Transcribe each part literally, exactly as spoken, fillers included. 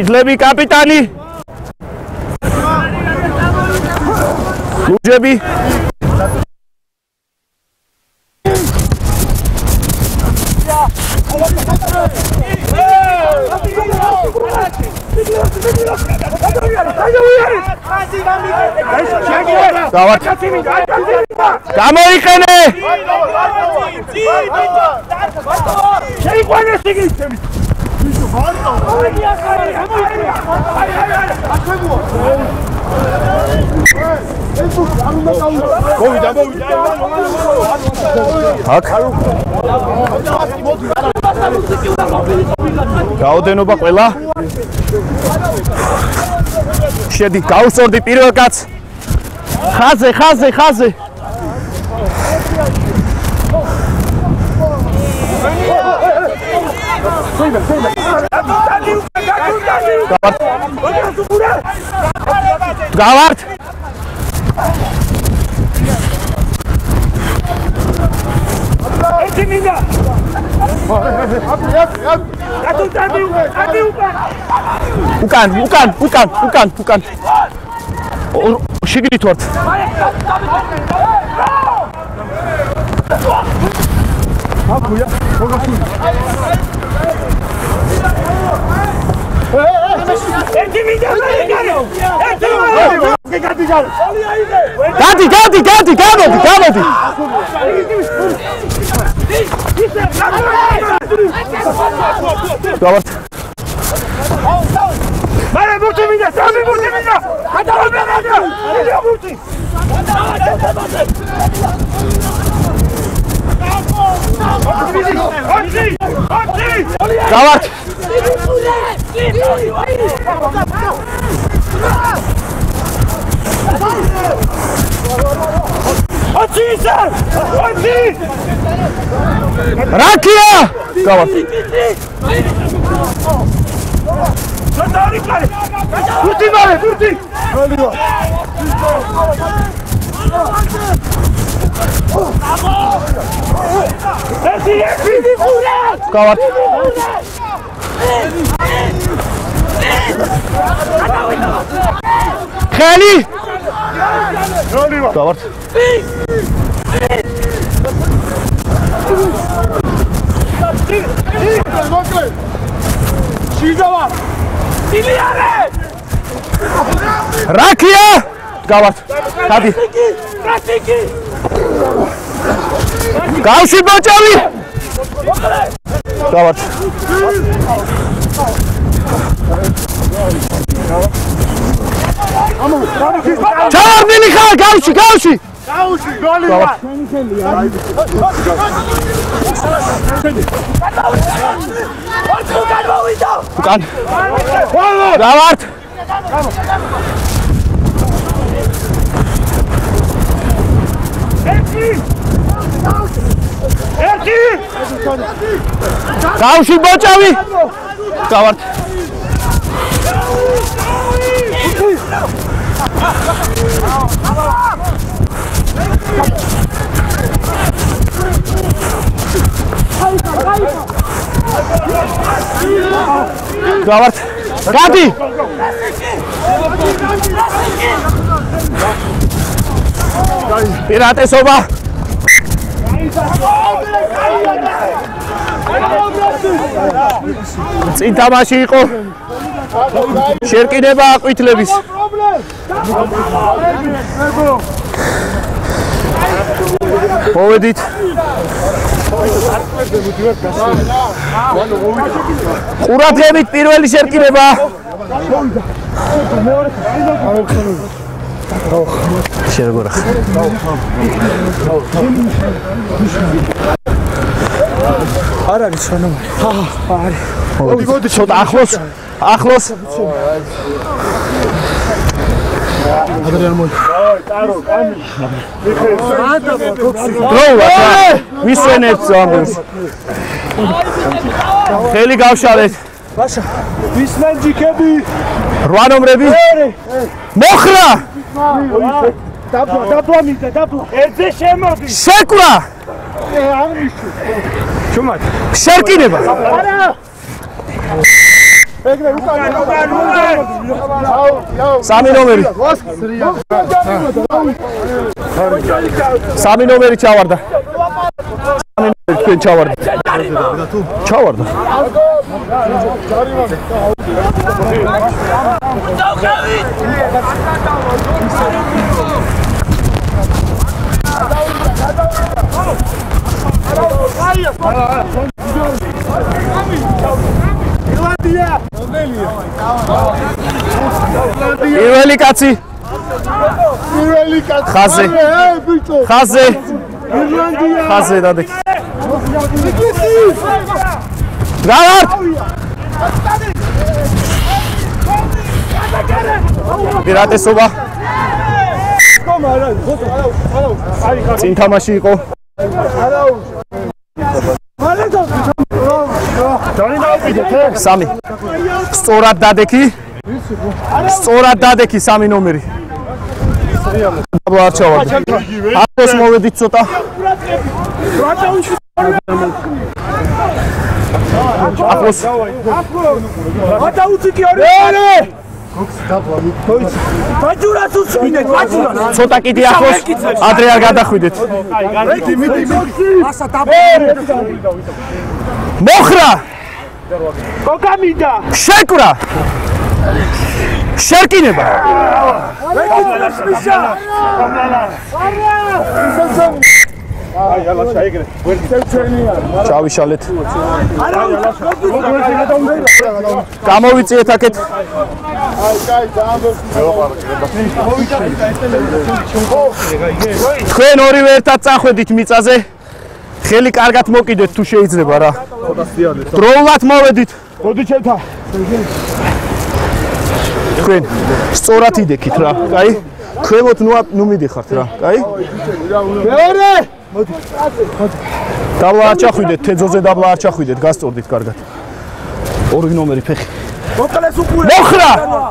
ყიდლები კაპიტანი ლუჯები გამოიყენე გაოდენობა ყველა შედი გავსწორდი პირველ კაცს ხაზე ხაზე ხაზე გავართ ერთი მინდა უკან უკან უკან უკან უკან შიგნით ვართ აბუია მოგასული ერთი მინდა ერთი გადი გადი გადი გადი გამოდი გამოდი გავართ მარე ბურთი მინდა სამი ბურთი მინდა გადავაბერე ვიდეო ბურთი გავართ რაკია გავართ ბურთი მარე ბურთი ერთი ერთი გავართ ხელი გავართ შიგავა ილიანე რაკია გავართ გადი რატიკი გავში ბოჭავი გავართ ჩავარდილი ხარ გავში გავში გავში გოლი უკან გავართ ერთი ერთი გავში ბოჭავი გავართ გავართ გადი პირატესობა წინ თამაში იყო შერკინება აყვითლების მოვედით ყურადღებით პირველი შერკინება შეგორა არ არის ხანომარი აა არის მოდი მოდი ცოტა ახლოს ახლოს ადრიან მოდი ტარო კამი ვისვენებთ ამბულს ხელი გავშალეთ ბაშა ვისმენ ჯიქები რვა ნომრები მოხრა დაბლა დაბლა მიდე დაბლა ერთზე შემოდი შეკვრა ე ამიში ჩუმად შერკინება არა სამი ნომერი. სამი ნომერი ჩავარდა. სამი ნომერი თქვენ ჩავარდა. ჩავარდა. პირველი კაცი პირველი კაცი ხაზე ხაზე ირლანდია ხაზე დადექი გავარ პირატესობა წინ თამაში იყო სამი სწორად დადექი სწორად დადექი სამი ნომერი დაბლა არ ჩავარდა ახლოს მოვედით ცოტა ახლოს ათაუციკი არის ბაჯურას უსმინეთ ბაჯურას ცოტა კიდე ახლოს ადრე არ გადახვიდეთ მოხრა კოკამიდა შეკვრა შეკინება ჩავიშალეთ გამოვიწიეთ აქეთ თქვენ ორივე ერთად წახვედით მიწაზე ხელი კარგად მოკიდეთ თუ შეიძლება რა დროულად მოვედით მოდი ჩემთან თქვენ სწორად იდექით რა კაი ქვემოთ ნუ მიდიხართ რა კაი მეორე მოდი დაბლა არ ჩახვიდეთ თეძოზე დაბლა არ ჩახვიდეთ გასწორდით კარგად ორი ნომერი ფეხი მოკლეს უყურე მოხრა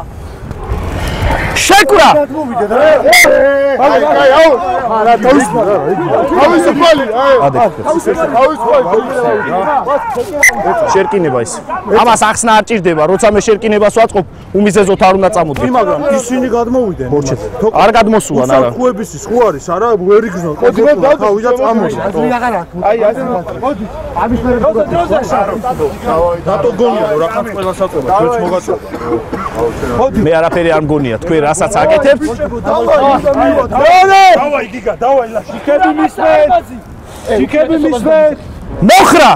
შეკვრა აი აი აუ რა თავის თავისუფალი აი თავისუფალი შერკინება ის ამას ახსნა არ ჭირდება როცა მე შერკინებას ვაწყობ უმიზეზოთ არ უნდა წამოდგე მაგრამ ისინი გადმოვიდნენ მორჩეთ არ გადმოსულან არა ხუების ის ხო არის არა ვერ იგრძნო თავიდა წამოვა აი ასე მოდი ამის მერე დატო გონია რა ხან ყველა საწובה თქვენც მოგაწოვა მე არაფერი არ მგონია თქვენ რასაც აკეთებთ დავაი გიგა დავაი ლა შიკები მისმეთ შიკები მისმეთ მოხრა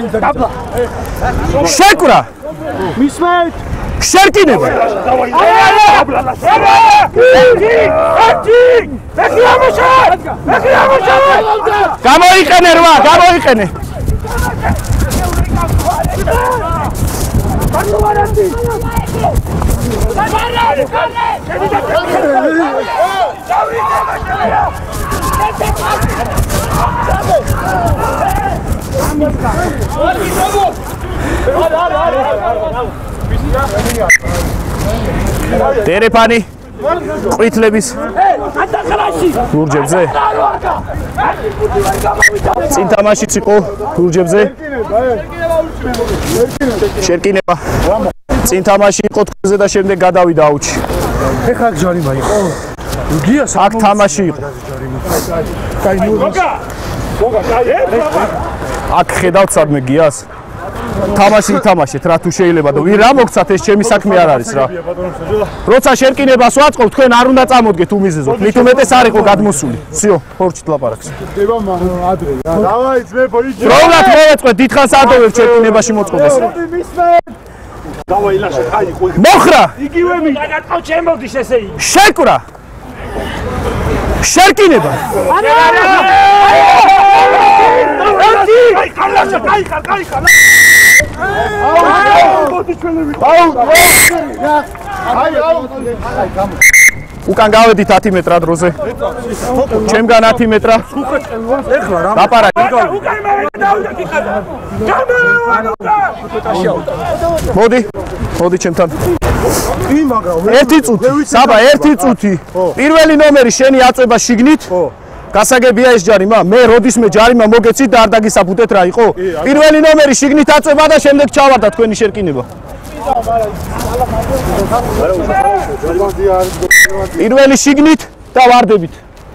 შეკვრა მისმეთ შერკინება დავაი დაბლა ლა ეთი ეთი ეთი ამოშა ეთი ამოშა გამოიყენე რვა გამოიყენე დერეფანი ყვითლების ლურჯებზე წინ თამაშიც იყო ლურჯებზე შერკინება წინ თამაში იყო თქვენზე და შემდეგ გადავიდა აუჩი ეხლა ჯარიმა იყო გიას აქ თამაში იყო კაი მოგა მოგა კაი აქ ხედავთ სადმე გიას თამაში ითამაშეთ რა თუ შეიძლება და ვინ რა მოგცათ ეს ჩემი საქმე არ არის რა როცა შერკინებას ვაწყობ თქვენ არ უნდა წამოდგეთ უმიზეზოთ მით უმეტეს არ იყო გადმოსული всё ხორჩით ლაპარაკს დება ადრე რა დავაი ძმე ბოიჯი პროვლად მოვეწყე დიდხანს ადოვებ შერკინებაში მოწყობას დავაი ლაშე აი მოხრა იგივე մի დაგატყო ჩემოდის ესე იგი შეკვრა შერკინება არა არა ეთი აი კალაშა კაი კაი კაი უკან გავედით ათი მეტრა დროზე ჩემგან ათი მეტრა ეხლა რა ლაპარაკი მოდი მოდი ჩემთან კი მაგრამ ერთი წუთი საბა ერთი წუთი პირველი ნომერი შენი აწובה შიგნით გასაგებია ეს ჯარიმა მე როდის მე ჯარიმა მოგეცით და არ დაგისაფუთეთ რა იყო პირველი ნომერი შიგნით აწובה და შემდეგ ჩავარდა თქვენი შერკინება პირველი შიგნით და ვარდებით.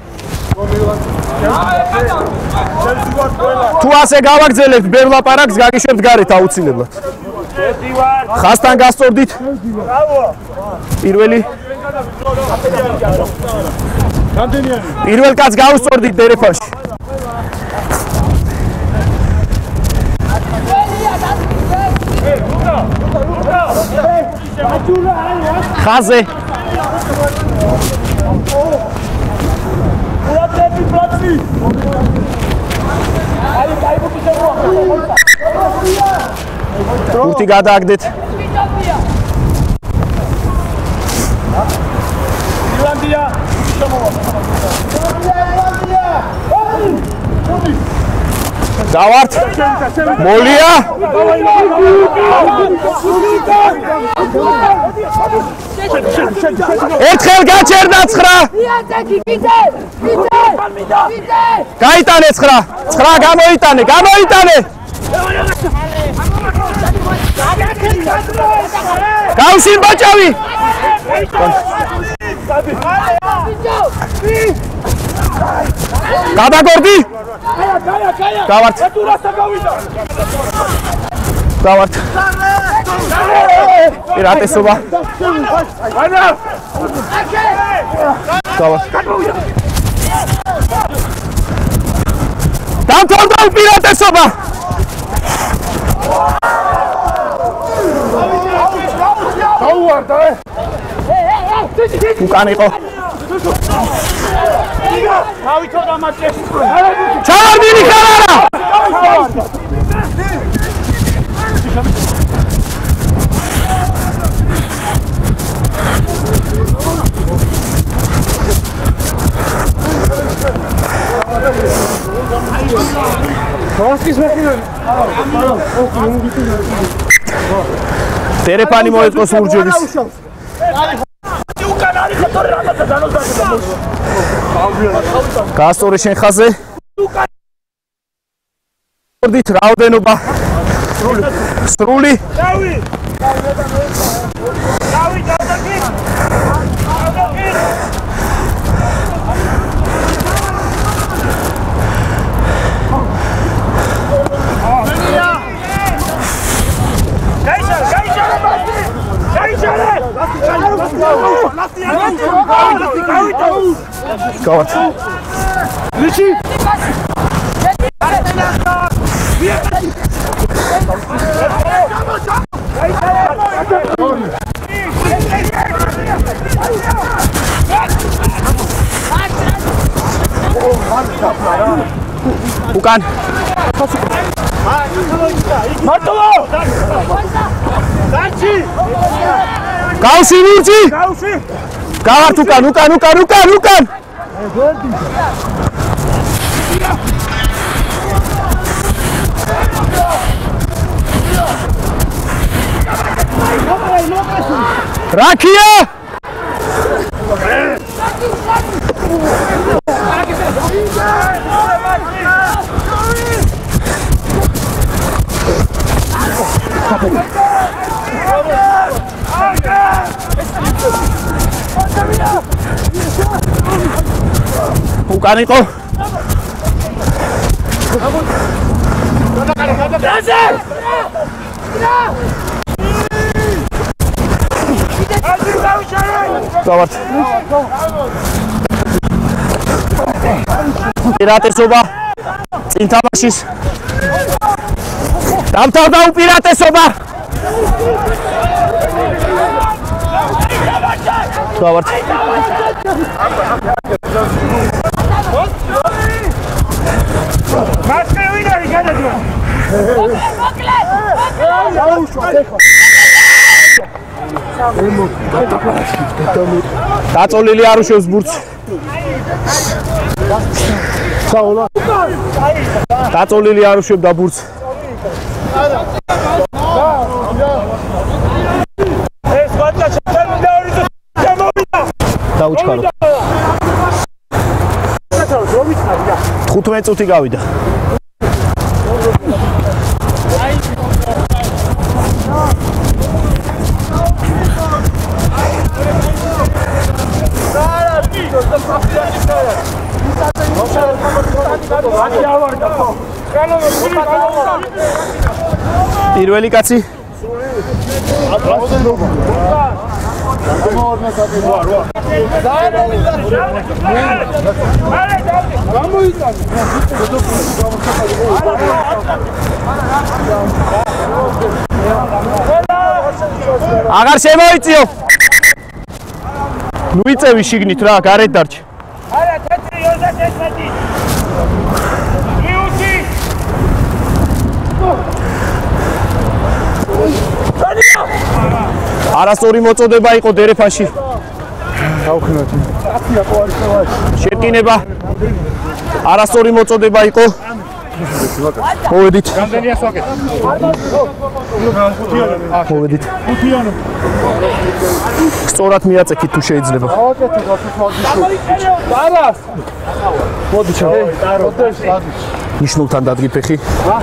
თუ ასე გავაგრძელებთ ბევრ ლაპარაკს გაგიშვებთ გარეთ აუცილებლად. ხასთან გასწორდით. პირველი პირველ კაცს გავუსწორდით დერეფანში. ხაზე უთი გადააგდეთ. ირლანდია დავართ მოლია ერთხელ გაჩერდა ცხრა გაიტანე ცხრა ცხრა გამოიტანე გამოიტანე გავშინ ბაჭავი გადაგორდი გავართ გავართ პირატესობა გავართ დამთავრდა უპირატესობა გაუვარდა უკან იყო თავითო დამარჩეს ჩავარდილი ხარ დერეფანი მოეწყოს ურჯების გასწორე შენ ხაზე ვორდით რაოდენობა სრული გავართ ლიჩი უკან მარტო დაჩი გავში ლურჯი გავში გავართ უკან უკან უკან უკან უკან რაქია უკან იყო გავართ პირატესობა წინ თამაშის დამთავრდა უპირატესობა გავართ დაწოლილი არ უშევს ბურთს დაწოლილი არ უშევდა ბურთს დაუჩქარო თხუთმეტ წუთი გავიდა პირველი კაცი აღარ შემოიწიო ნუ იწევი შიგნით რა გარეთ დარჩი არა თეთრი ოცდაექვსი მიუთი არასწორი მოწოდება იყო დერეფანში გავხნათ შეკინება არასწორი მოწოდება იყო მოვედით რამდენია სვაკეთ მოვედით სწორად მიაწექით თუ შეიძლება გავაკეთე დარას მოდი ჩა ნიშნულთან დადგი ფეხი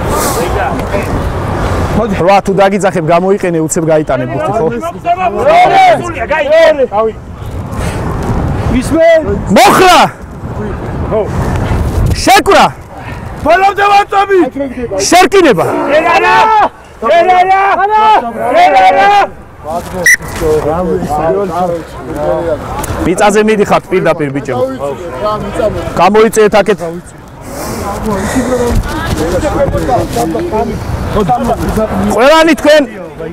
მოდი რა თუ დაგიძახებ გამოიყენე უცებ გაიტანე ბურთი ხო ისმე მოხრა ხო შეკვრა ბოლომდე ვაწობი შერკინება ერარა ერარა ერარა მიწაზე მიდიხართ პირდაპირ ბიჭებო გამოიწეეთ აქეთ ყველანი თქვენ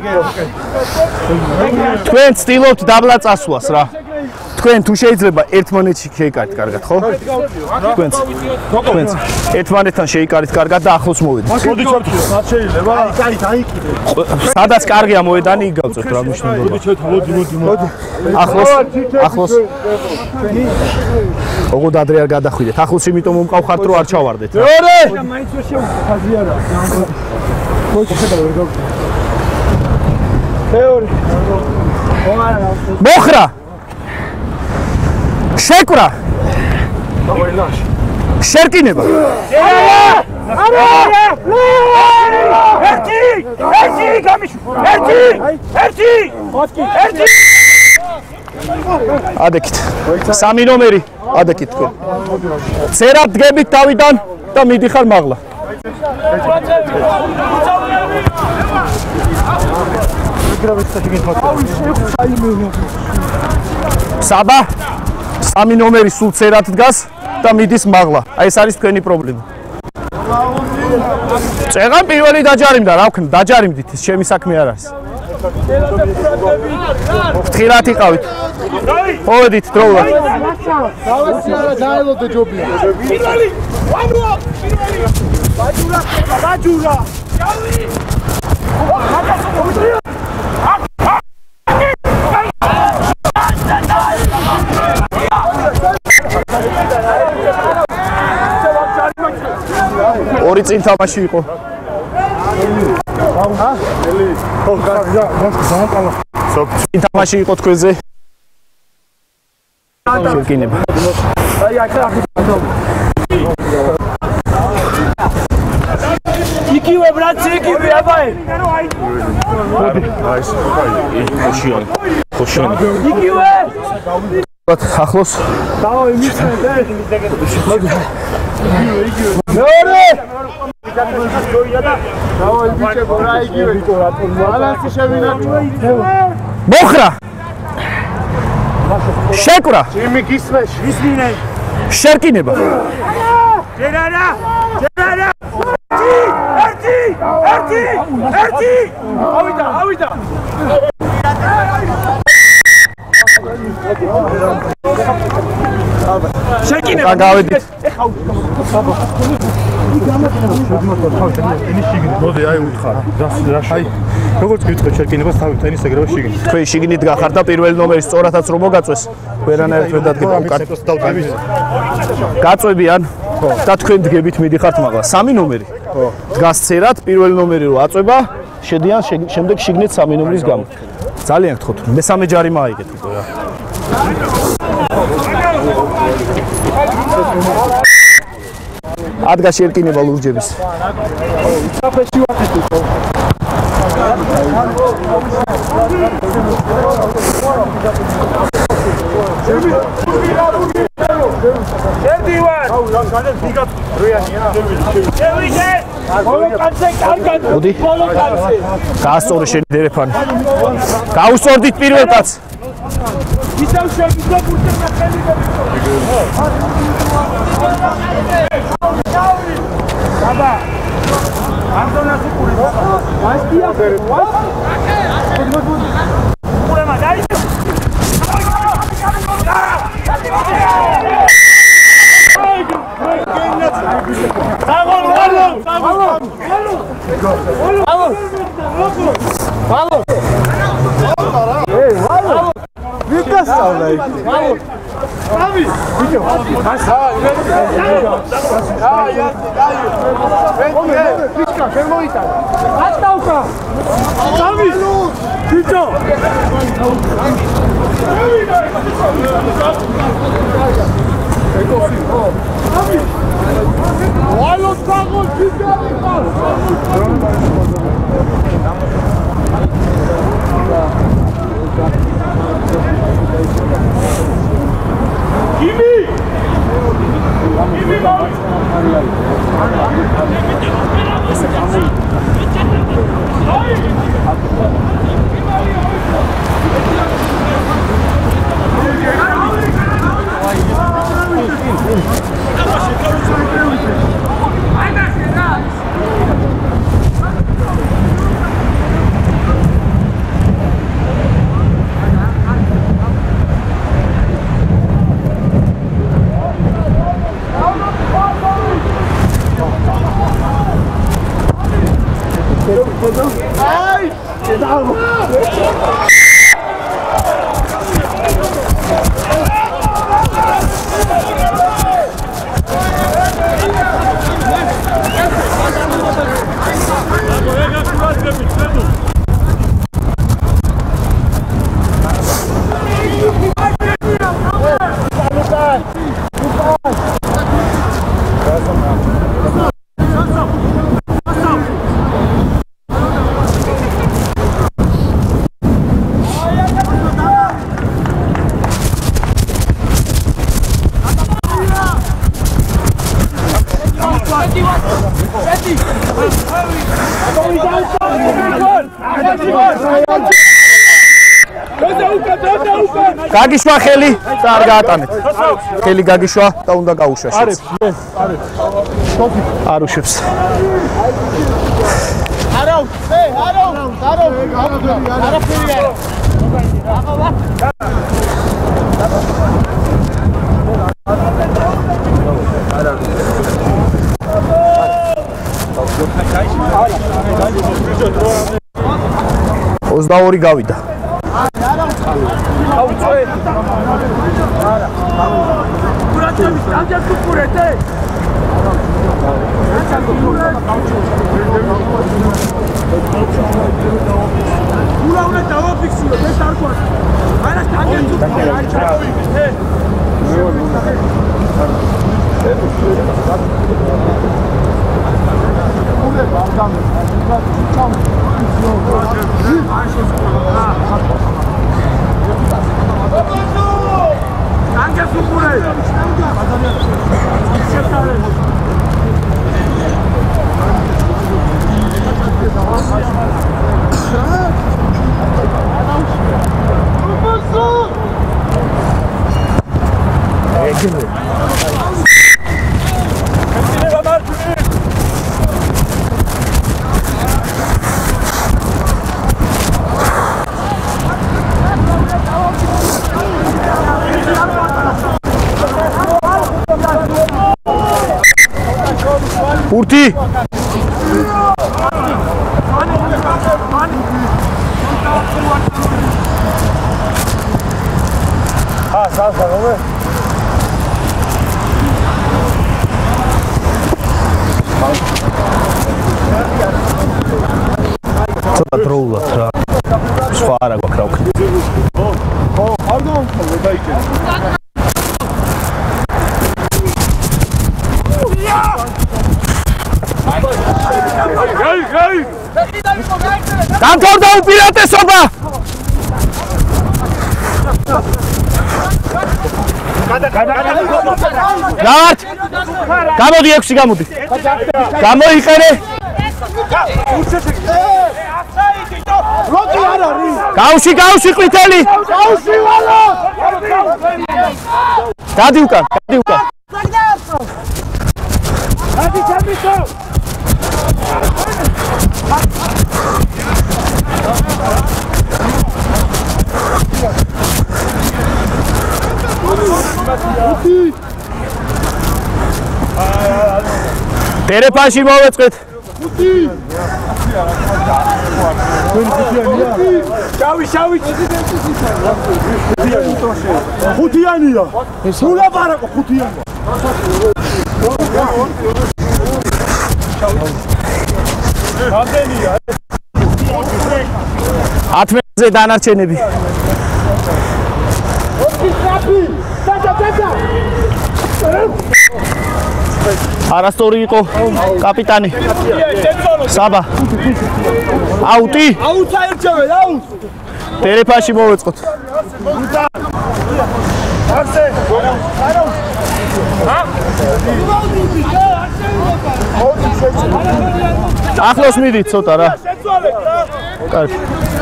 თქვენ ცდილობთ დაბლა წასვლას რა თქვენ თუ შეიძლება ერთმანეთში შეიკარით კარგად ხო თქვენც თქვენც ერთმანეთთან შეიკარით კარგად და ახლოს მოვიდეთ მოდი ჩავთვლი მათ შეიძლება აი დაიკიდე სადაც კარგია მოედანი იქ გავწევთ რა მნიშვნელობა მოდი მოდი მოდი ახლოს ახლოს ოღონდ ადრე არ გადახვიდეთ ახლოს იმიტომ მომყავხართ რომ არ ჩავარდეთ მეორე მაინც ვერ შევხაზი არა მოდი შედა ვერ გავწევ მეორე მოხრა შეკვრა შერკინება არა ერთი ერთი გამიშ ერთი ერთი ერთი ადექით სამი ნომერი ადექით თქვენ წერად დგებით თავიდან და მიდიხარ მაღლა საბა სამი ნომერი სულ წერად დგას და მიდის მაღლა აი ეს არის თქვენი პრობლემა წეღან პირველი დაჯარიმდა რა ვქნა დაჯარიმდით ეს ჩემი საქმე არ არის ფრთხილად იყავით მოვედით დროულად დაელოდე ჯობია პირველი ვამრო პირველი ბაჯურა ბაჯურა ჩავი ორი წინ თამაში იყო ხო გასა გამყალა წინ თამაში იყო თქვენზე შეკინება აი აქ ახი იგივე ბრაცი იგივე აბაე აი ეს ხოშიანი ხოშიანი იგივე ახლოს დავი მისმე მეორე დავი ბიჭებო რა იგივე ბალანსი შევინარჩუნე მოხრა შეკვრა იმი გისმე ისმინე შერკინება ჯერარა ჯერარა ერთი ერთი ერთი ავიდა ავიდა შეკინება გავედით მოდი აი უთხარ აი როგორც გიტყვი შეკინებას თავი ტენის ეგრევე შიგნით თქვენ შიგნით გახართ და პირველი ნომერი სწორადაც რომ მოგაწვეს ვერანაირად ვერ დადგება უკან გაწვევიან და თქვენ დგებით მიდიხართ მაღლა სამი ნომერი დგას წერად პირველი ნომერი რო აწვება შედიან შემდეგ შიგნით სამი ნომრის გამო ძალიან გთხოვთ მესამე ჯარი მაიგეთ უკვე რა ადგა შერკინება ლურჯების საფეში ვაკეთებ Erdi Ivan! შევიდე! ბოლო კაცზე კარგად! მოდი. ბოლო კაცზე! გაასწორე შენი დერეფანი. გაუსწორდით პირველ კაცს. ისევ შეგიძლია გულზე ხელი ბაბა! ანდონას უყური ბაბა! ვასტია! უყურემა დაი! Vamos, vamos, vamos, vamos, Ei, vamos, fica salvo aí, vamos, sabe, vídeo, ai, ai, vem, fica, vem moita, basta o carro, sabe, vídeo, olha os carros que querem, cara! Kimi! Kimi, vamos! Ai! Que dá uma... გაგიშვა ხელი და არ გაატანეთ. ხელი გაგიშვა და უნდა გაუშვა. არის, არის. არ უშვებს. არა, ე, არა, არა, არა ფერი არა. აღავა. ოცდაორი გავიდა. აუწე. არა. ურაცები სტანდარტ უყურეთე. ულა უნდა დავაფიქსიროთ ეს არ გვაქვს. არა სტანდარტ უყურეთ. არ ჩავიდე. Urti! Ah, salsa, come? Ცოტა დროულად რა. სხვა არა გვაქვს რა ვქნით. ხო, არ დავამხოლე დაიჭერე. Gay, gay! Dankorda უპირატესობა! გადა დავართ. გამოდი ექვსი გამოდი. გამოიყენე. როდი არ არის. გავში, გავში ყვითელი. გავში ვალო. დადი უკან, დადი უკან. დადი ჩამისო. ტელეფონში მოვეწყეთ. შავი შავი ხუთიანია. სულ აბარაკო ხუთიანია. რამდენია? ათმეტზე დანარჩენები. არასწორი იყო კაპიტანი. საბა. აუტი. აუტს აერჩევე, აუტს. ტელეფონში მოვეწყოთ. არზე. ახლოს მიდით ცოტა რა. კარგი.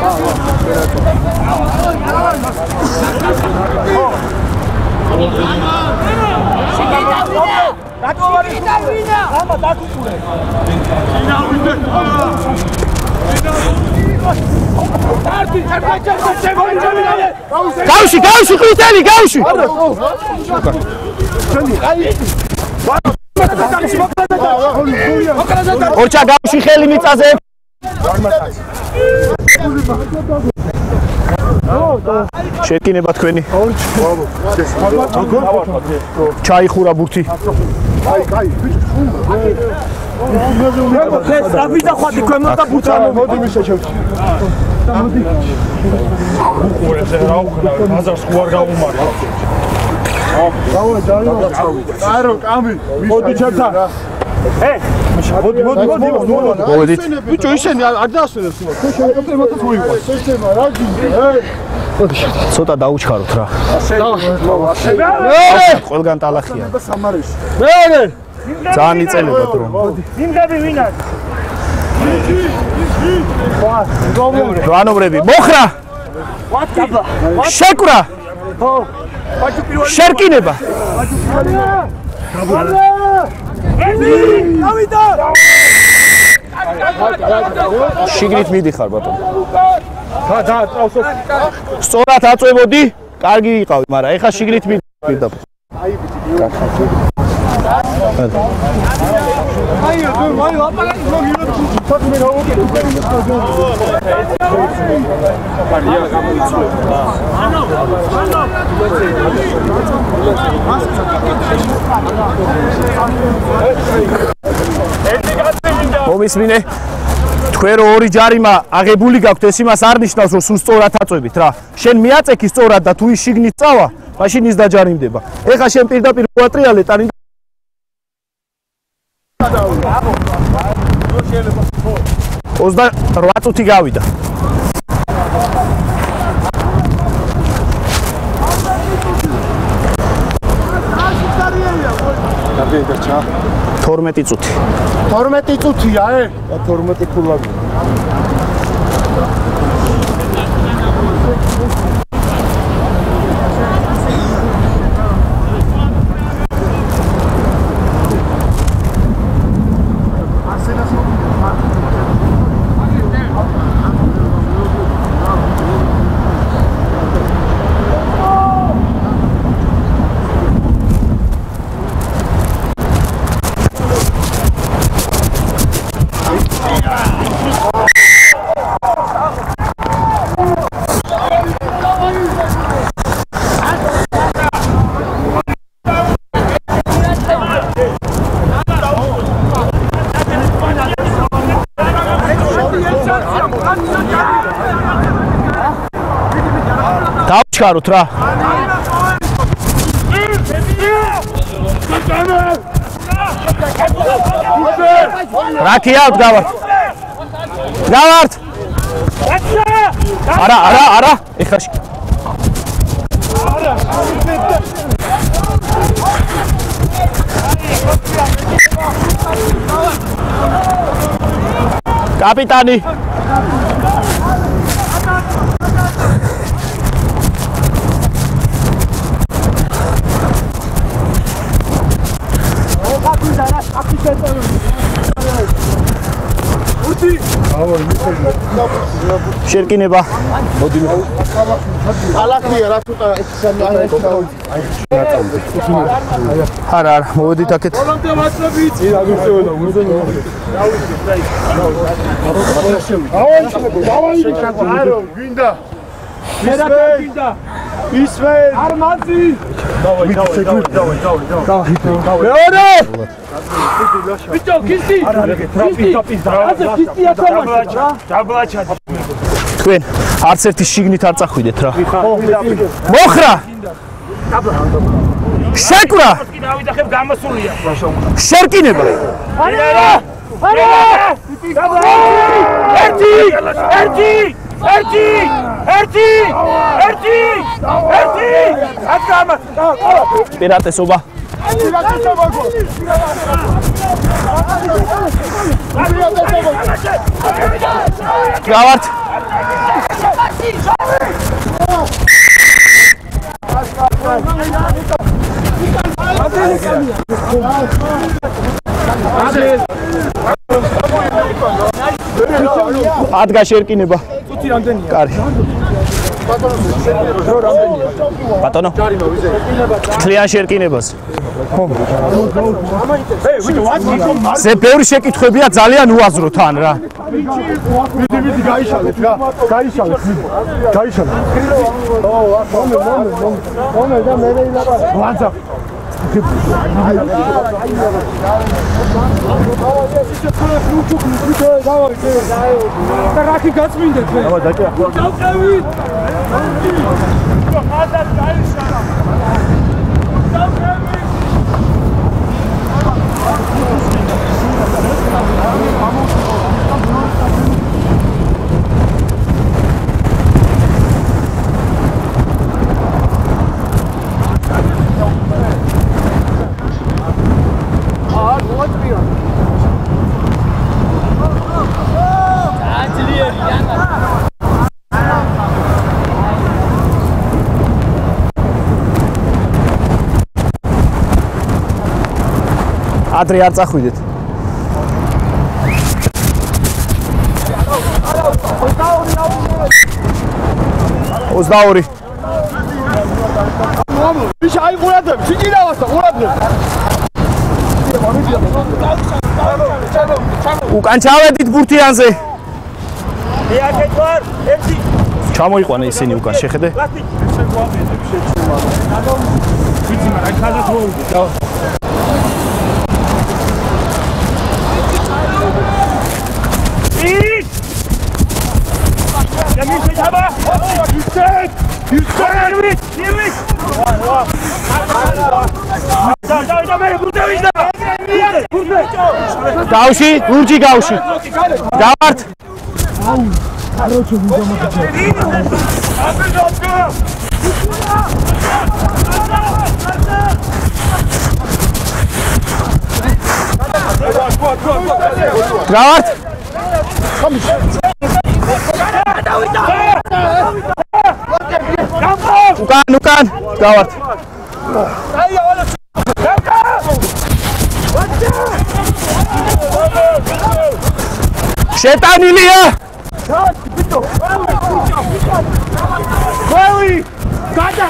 გავში, გავში, ყვითელი, გავში. ორჩა გავში ხელი მიწაზე. შეკინება თქვენი. ჩაიხურა ბურთი. აი, აი, ბიჭო, ეს დაბიდა ხვატი ქვემოთ და ბუცა მოდი მისაჩევთ. მოდი. უყურებს რა უხნა, ბაზარს ხო არ გაუმართ. დავა, დავა. არო, კამი, მოდი ჩემთან. ე, მოდი, მოდი, მოდი, მოდი. მოვედით. ბიჭო, ისინი არ დაასვენებს იმას. ხო შემოწმებათაც მოიყვანს. სისტემა რა გინდა? ცოტა დაუჩქაროთ რა. ყველგან ტალახია. სამარიში. მეორე. ძალიან იწელება დრო. იმდები ვინ არის? რვანობრები. მოხრა. შეკვრა. შერკინება. შიგნით მიდიხარ ბატონო. და და წავსო. სწორად აწვევოდი, კარგი იყავი, მაგრამ ეხა შიგნით მიდიხარ. აი აი აი აპარატი როგორია თქო მე რა ვუკეთე პარია გამოიწვია ანუ ანუ მომისმინე თქვენ რო ორი ჯარიმა აღებული გაქვთ ეს იმას არ ნიშნავს რომ სულ სწორად აწვევით რა შენ მიაწექი სწორად და თუ ის შიგნით წავა მაშინ ის დაჯარიმდება ეხა შენ პირდაპირ მოატრიალე ტანი ოცდაოთხ წუთი გავიდა. თორმეტი წუთი. თორმეტი წუთია, ე? თორმეტი ქულები. დავჩქაროთ რა. რაკია გავართ. გავართ. არა, არა, არა, ეხლა კაპიტანი შერკინება მოდი ალახია რა თუთა ეცსანი არა არა მოვედით აქეთ ბოლომდე ვაცნობთ ირა გიწევდა უზენო დავაი დავაი გვინდა მერაკა გვინდა ისვე არ მაძი დავაი დავაი დავაი დავაი დავაი მეორე ბიჭო კისტი კისტი ასე კისტი აცამაშა დაბლაჩა თქვენ არც ერთი შიგნით არ წახვიდეთ რა მოხრა შეკვრა დავიდახებ გამოსულია შერკინება არა არა ერთი ერთი ერთი ერთი ერთი ერთი აკამა პირატესობა გავართ ადგა შერკინება წუთი რამდენია კარი ბატონო თლიან შერკინებას ზე ბევრი შეკითხვებია ძალიან უაზრო თან რა მიდი მიდი გაიშალეთ რა გაიშალეთ გაიშალეთ ო მომე მომე მომე და მე ვილაპარაკე ვანძა და რაკი გაწმინდეთ მე აბა დაჭა დავყევით ხადა გაიშალა დავყევით ადრე არ წახვიდეთ ოცდაორი ვიშ აიყურადებ სიჭირავას და ყურადებ უკან ჩავედით ბურთიანზე ეაკეთ ვარ ერთი ჩამოიყვანე ისინი უკან შეხედე ვიცი მაგრამ ხაზად მოვიდა Ja, mir ist aber. Justet! Justet! Hier Da, da, da, mehr gut ist da. Gaushi, Urji Gaushi. Gart. Короче, мы дома Gart. Ukan, ukan, gawat. Şetaniliya. Koy, kaçak.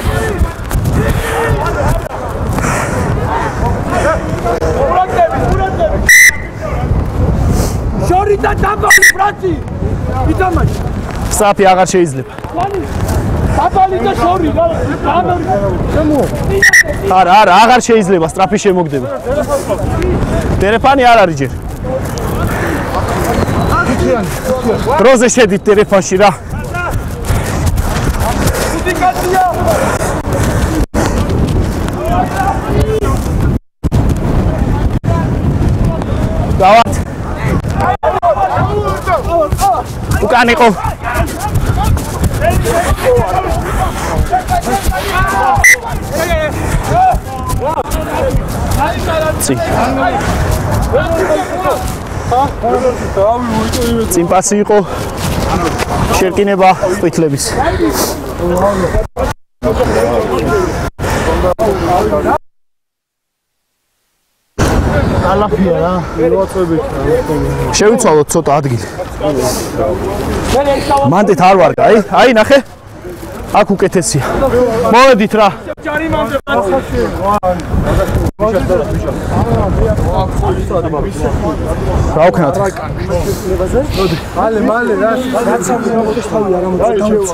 Şorita tabali brati. Bitamaj. Sapi აღარ შეიძლება. tabali და შორი, შემო. არა, არა, აღარ შეიძლება, სტრაფი შემოგდება. ტელეფონი არ არის ჯერ. დროზე შედით ტელეფონში რა. ინდიკაცია. დავართ. უკან იყო. ცი. წინპასი იყო შერკინება ყვითლების. ალაფია რა, მივაწვევით. შევიცვალოთ ცოტა ადგილი. მანდეთ არ ვარ, აი, აი ნახე. აქ უკეთესია. მოვედით რა. რა ვქნათ? მალე, მალე რა. რაცა მოხდეს თავი არ ამოწევს.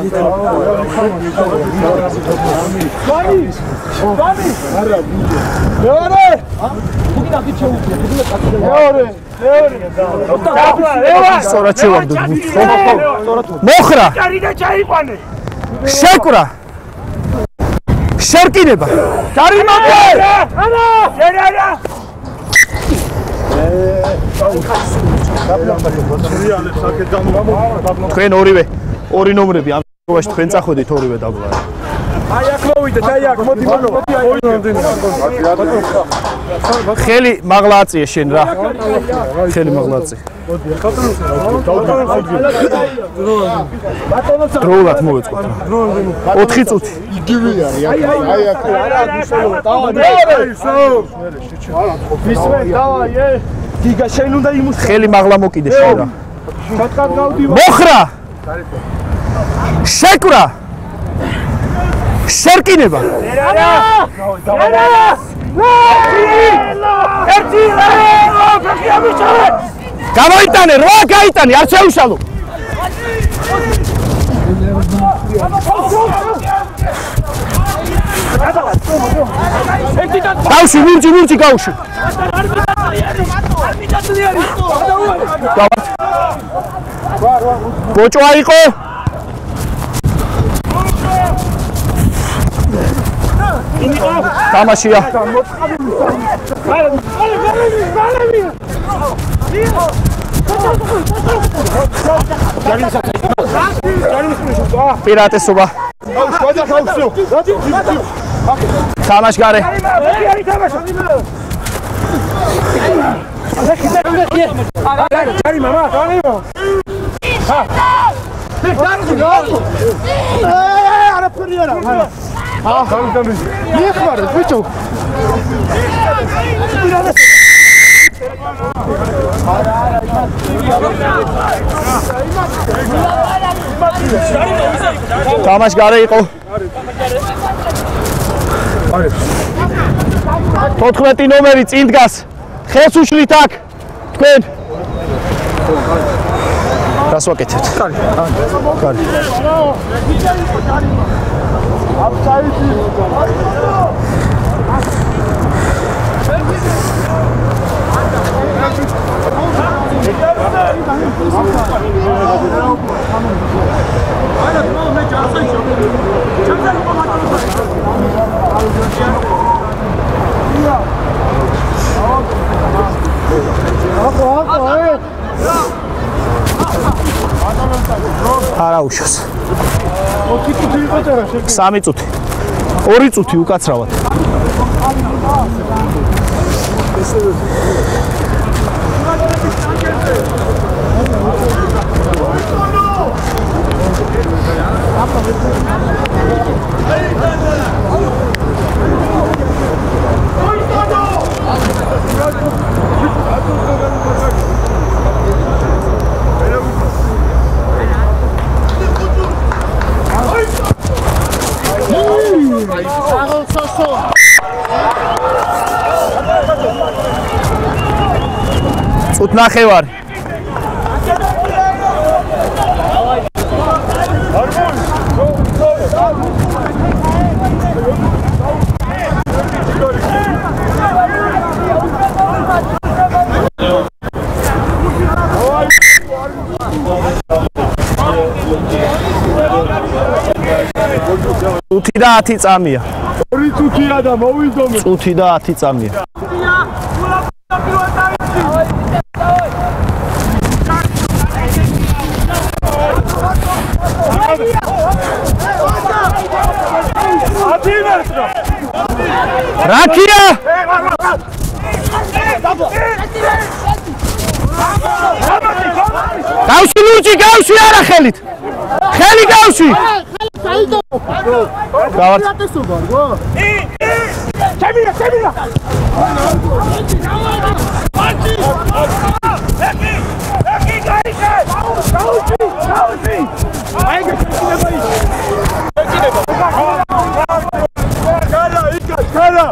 ვანი! ვანი! არა, ბიჭო. მეორე! მეორე! მეორე! მეორე! სწორად შევაგდო. მოხრა! ჯარიდა ჩაიყვანე! შეკვრა! შერკინება! დარიმანდე! არა! არა! თქვენ ორივე ორი ნომრები ამ შუაში თქვენ წახვედით ორივე დაბლა. აი აქ მოვიდეთ, აი აქ მოდი მონო. ხელი მაღლა აწიე შენ რა. ხელი მაღლა აწიე. დროულად მოვეწყოთ. ოთხი წუთი. იგივე არის. აი აი აი აქ არა გუშინო. დავადი. ვისმე დავაი. გიგა შენ უნდა იმუს ხელი მაღლა მოკიდე შენ რა. შატკად გავდივარ. მოხრა! შეკვრა! შერკინება! არა! არა! ერთი! ერთი ამიჩარე! გამოიტანე, რა გაიტანე, არ შეუშალო. გავში, მურჭი, მურჭი გავში. ბოჭო აიყო. თამაშია. პირატესობა. თამაშგარე. ჯარი მამა, დაანებო. არა ფერი არა. აა, გამიგამი. მიეხმარეთ, ბიჭო. თამაშგარე იყო. თოთხმეტი ნომერი წინ დგას. ხელს უშლით აქ. თქვენ. რას ვაკეთებთ? კარი. კარი. აფსაიდი. არა უშოს. სამი წუთი. ორი წუთი უკაცრავად. წუთ ნახევარი. წუთი და ათი წამია. ორი წუთია და მოვიდომე. წუთი და ათი წამია. რაკია? ბუჭი გავში არა ხელით ხელი გავში გავარ ჩემირა ჩემირა ეკი ეკი გაიქე გავში გავში აიგე შეიძლება ის ეკინება გალა იქა გალა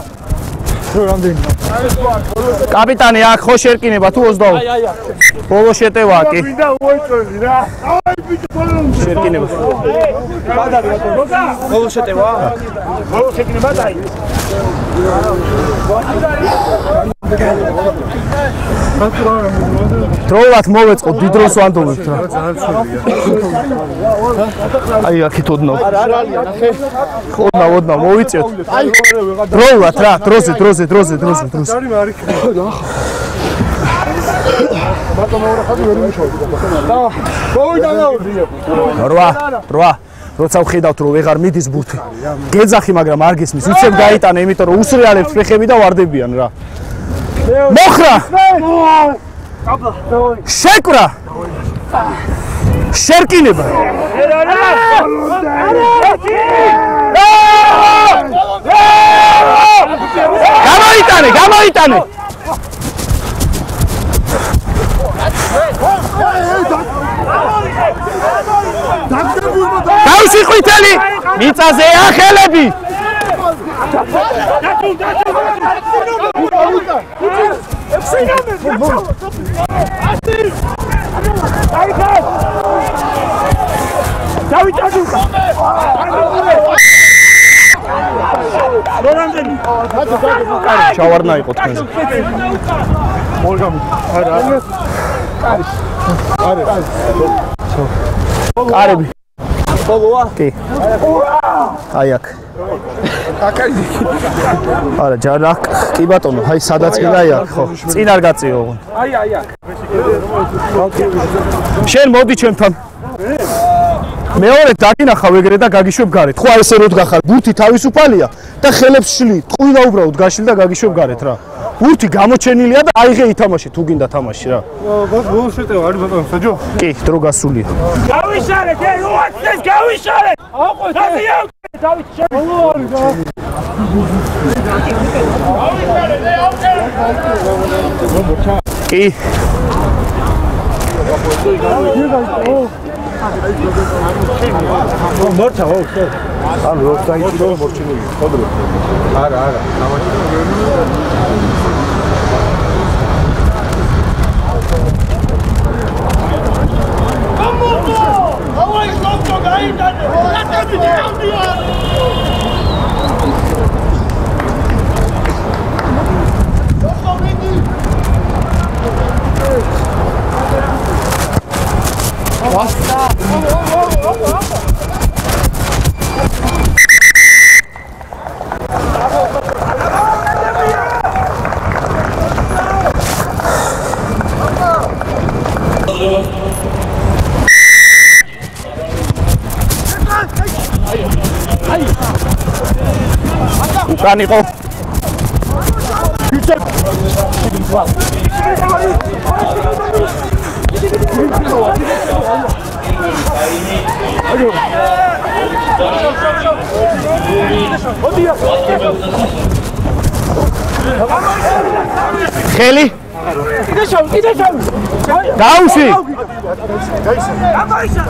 კაპიტანი აქ ხო შერკინება თუ ოცდაოთხ აი აი ბოლო შეტევა კი მინდა უეწოდი რა აი ბიჭო ბოლო შერკინება გადარი ბატონო ბოლო შეტევა ბოლო შეკინება დაი დროულად მოვეწყოთ დიდ დროს ვანდობთ რა აი აქეთ ოდნავ ხოდნა ოდნავ მოვიწევთ დროულად რა დროზე დროზე დროზე დროზე დროზე ბატონო რა ხადი ვერ მიშოვდი და მოვიდა რვა რვა როცა ვხედავთ რომ ვეღარ მიდის ბურთი გეძახი მაგრამ არ გესმის უცებ გაიტანე იმიტომ რომ უსრეალებთ ფეხები და ვარდებიან რა მოხრა შეკვრა შერკინება გამოიტანე გამოიტანე დავში ყვითელი მიწაზე ახელები ჩავარნა იყო თქვენზე კარები ბოლოა კი აი აქ არა ჯარა კი ბატონო აი სადაც კი აი აქ ხო წინ არ გაწიო აი აი აქ შენ მოდი ჩემთან მეორე დაგინახავ ეგრე და გაგიშვებ გარეთ ხო ესე რომ დგახარ ბურთი თავისუფალია და ხელებს შლი ტყუილა უბრალოდ გაშლი და გაგიშვებ გარეთ რა ბურთი გამოჩენილია და აიღე ითამაშე თუ გინდა თამაში რა ბოლო შეტევა არის ბატონო საჯო კი დრო გასულია გავიშალეთ ე როაც გავიშალეთ აყო დაზიავ დავით შემო არის რა კი მორჩა ხო ანუ რო დაიჭი რომ მორჩინული ხოდრო არა არა ამოღო ავაი სოფტო გაიტანე რატები დავდია უკან იყო ხელი კიდე შავ კიდე შავ დაუში გამოიშა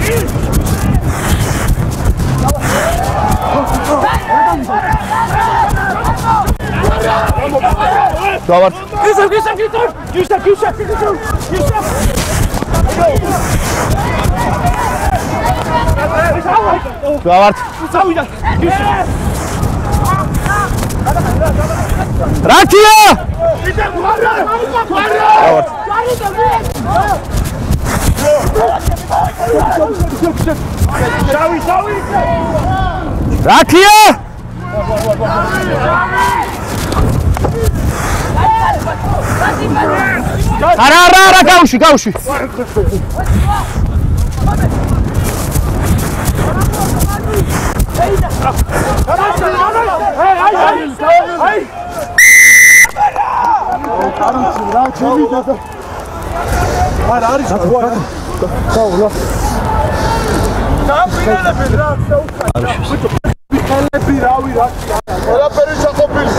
დავარ გისა გისა გისა გისა გისა გისა დავარ წავიდა რაკია შავი შავი რაკია არა არა არა გავში გავში არა არის გაულა ნაფინელები რა შეუთხარ ხელები რავი რა ყველაფერი ჩაყოფილი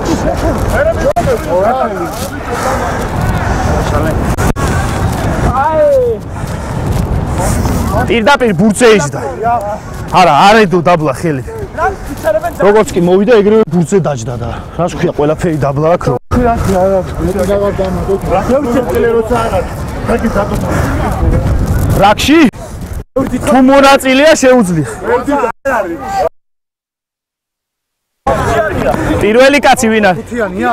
პირდაპირ ბურთზე იჯდა არა არ ედო დაბლა ხელი როგორც კი მოვიდა ეგრევე ბურთზე დაჯდა და რა შექვია ყველაფერი დაბლა აქ რო რაკში თუ მონაწილეა შეუძლია პირველი კაცი ვინ არის ხუთიანია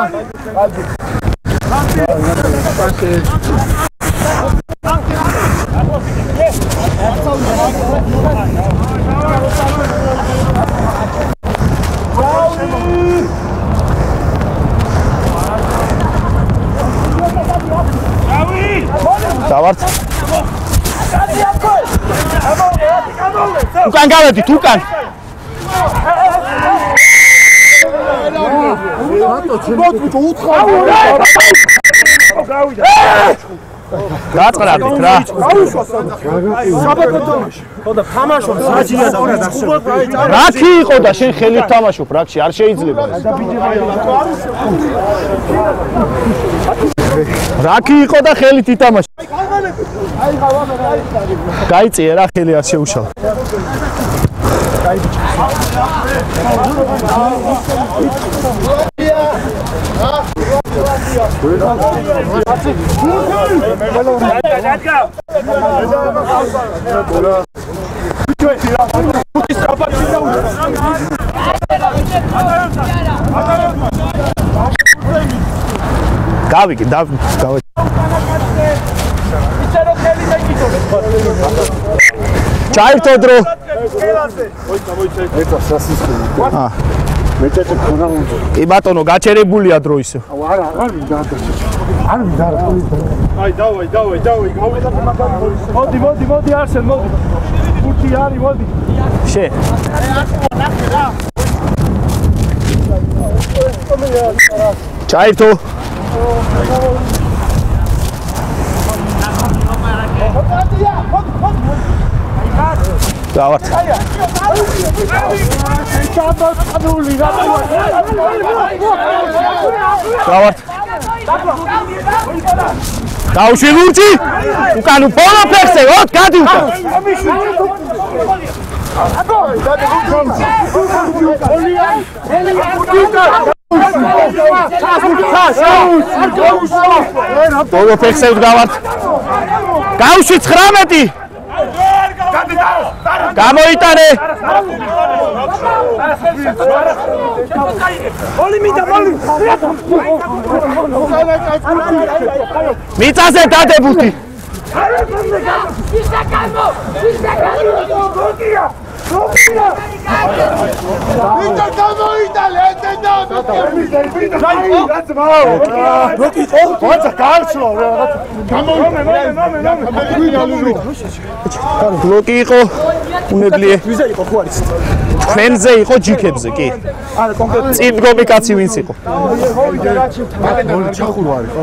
დავართ უკან გავედით უკან გაწყრადით რა ხოდა თამაშობ საჯია და რაკი იყო და შენ ხელით თამაშობ რაკში არ შეიძლება რაკი იყო და ხელით ითამაშე გაიწია რა ხელი არ შეუშალა გავიგე დავიგე ჩაირთო დრო კი ბატონო გაჩერებულია დრო ისე არა არ მინდა არ მინდა აი დავაი დავაი დავაი მოდი მოდი მოდი არსენ მოდი ხუთი არის მოდი შე ჩაირთო დავართ დავართ დაუში ლურჯი უკან ბოლო ფეხზე ოთ გადი უკან ბოლო ფეხზე დავართ გავში ცხრამეტი გამოიტანე მიწაზე დადებულდი ბლოკი იყო უნებლიე თქვენზე იყო ჯიქებზე კი არა კონკრეტულად წინ მდგომი კაცი ვინც იყო ჩახურო არის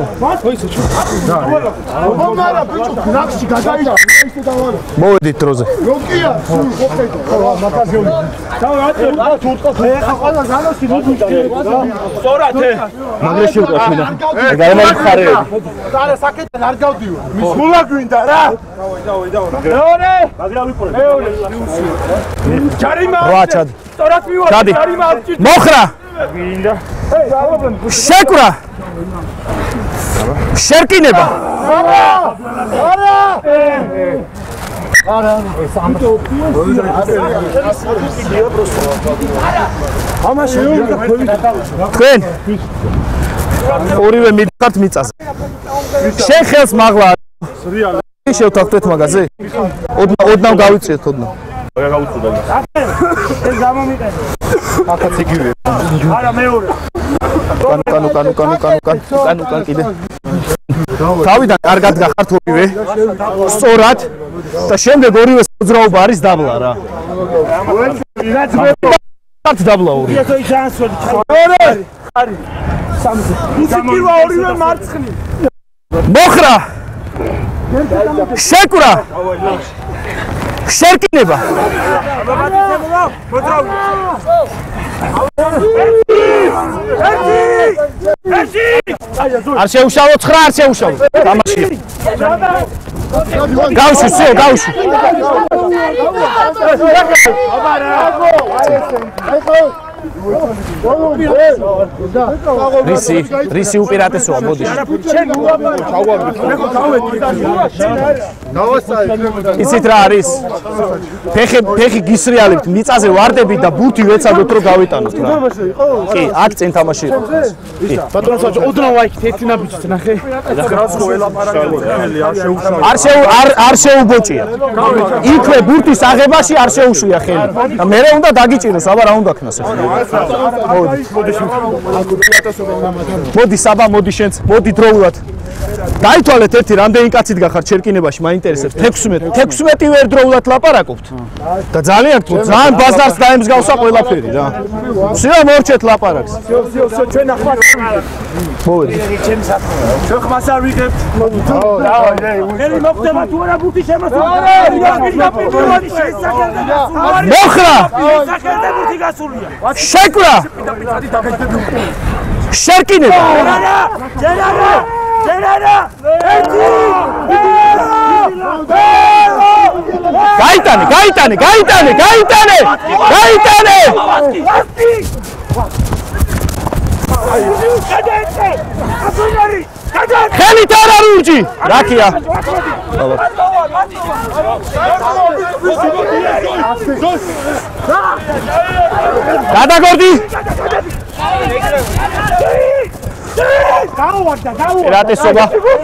ხომარა ბიჭო ნახში გადაიდა ისე დავარო მოვედით დროზე როკია მაკაზიონი დავა ატყო თუ უტყო ხა ყველა განოსი მოგვიდა სწორად მაგრეში უკვე ხინა გამარი ხარეები არა საკეთენ არ გავდივარ მის გულა გვინდა რა დავაი დავაი დავაი მეორე მაგრამ ვიყურე მეორე ჯარიმა როაჩად სწორად მივარ ჯარიმა მოხრა გვინდა შეკვრა შერკინება არა არა არა ეს ამბო ამაში თქვენ ორივე მიდხართ მიწაზე შენ ხელს მაღლა შევთანხმდეთ მაგაზე ოდნავ ოდნავ გავიწიეთ ოდნავ რა გაუწუდა ეს გამომიყენე ახაც იგივე არა მეორე კანუ კანუ კანუ კანუ კანუ კანუ კანუ კიდე თავიდან კარგად გახართ ორივე სწორად და შემდეგ ორივე მოძრაობა არის დაბლა რა რაც დაბლა ორი ორი არის სამზე იცი პირველ ორივე მარცხნივ მოხრა შეკვრა შერკინება არ შეუშავო ცხრა არ შეუშავო თამაში გავში სულ გავში რისი რისი უპირატესოა მოდი იცით რა არის ფეხი ფეხი გისრიალებთ მიწაზე ვარდებით და ბურთი ვეცადოთ რომ გავიტანოთ რა კი აქ წინ თამაში იყო კი ბატონო საჭო ოდნავ აიქით ერთი ნაბიჯით ნახე რას ხო ელაპარაკებელი არ შეუშავე არ შე არ არ შეუბოჭია იქვე ბურთის აღებაში არ შეუშვია ხელი და მე რა უნდა დაგიჭიროს აბა რა უნდა ქნას ახლა მოდი საბა მოდი შენც მოდი დროულად დაითვალეთ ერთი რამდენი კაცით გახართ შერკინებაში მაინტერესებს თექვსმეტი თექვსმეტი ვერ დროულად ლაპარაკობთ და ძალიან თუ ძალიან ბაზარს დაემსგავსა ყველაფერი რა სიო მორჩეთ ლაპარაკს სიო სიო სიო ჩვენ ახლა მოდი ჩემი საქმეა ჩვენ ხმას არ ვიღებთ ელი მოხდება თუ არა ბუთი შემოსულია მოხრა საკერდა ბუთი გასულია შეკვრა შერკინება ჯერარა ჯერარა გაიტანე გაიტანე გაიტანე გაიტანე გაიტანე ხელით არ არურჯი რაკია გადაგორდი გაუვარდა გაუვარდა ერატესობა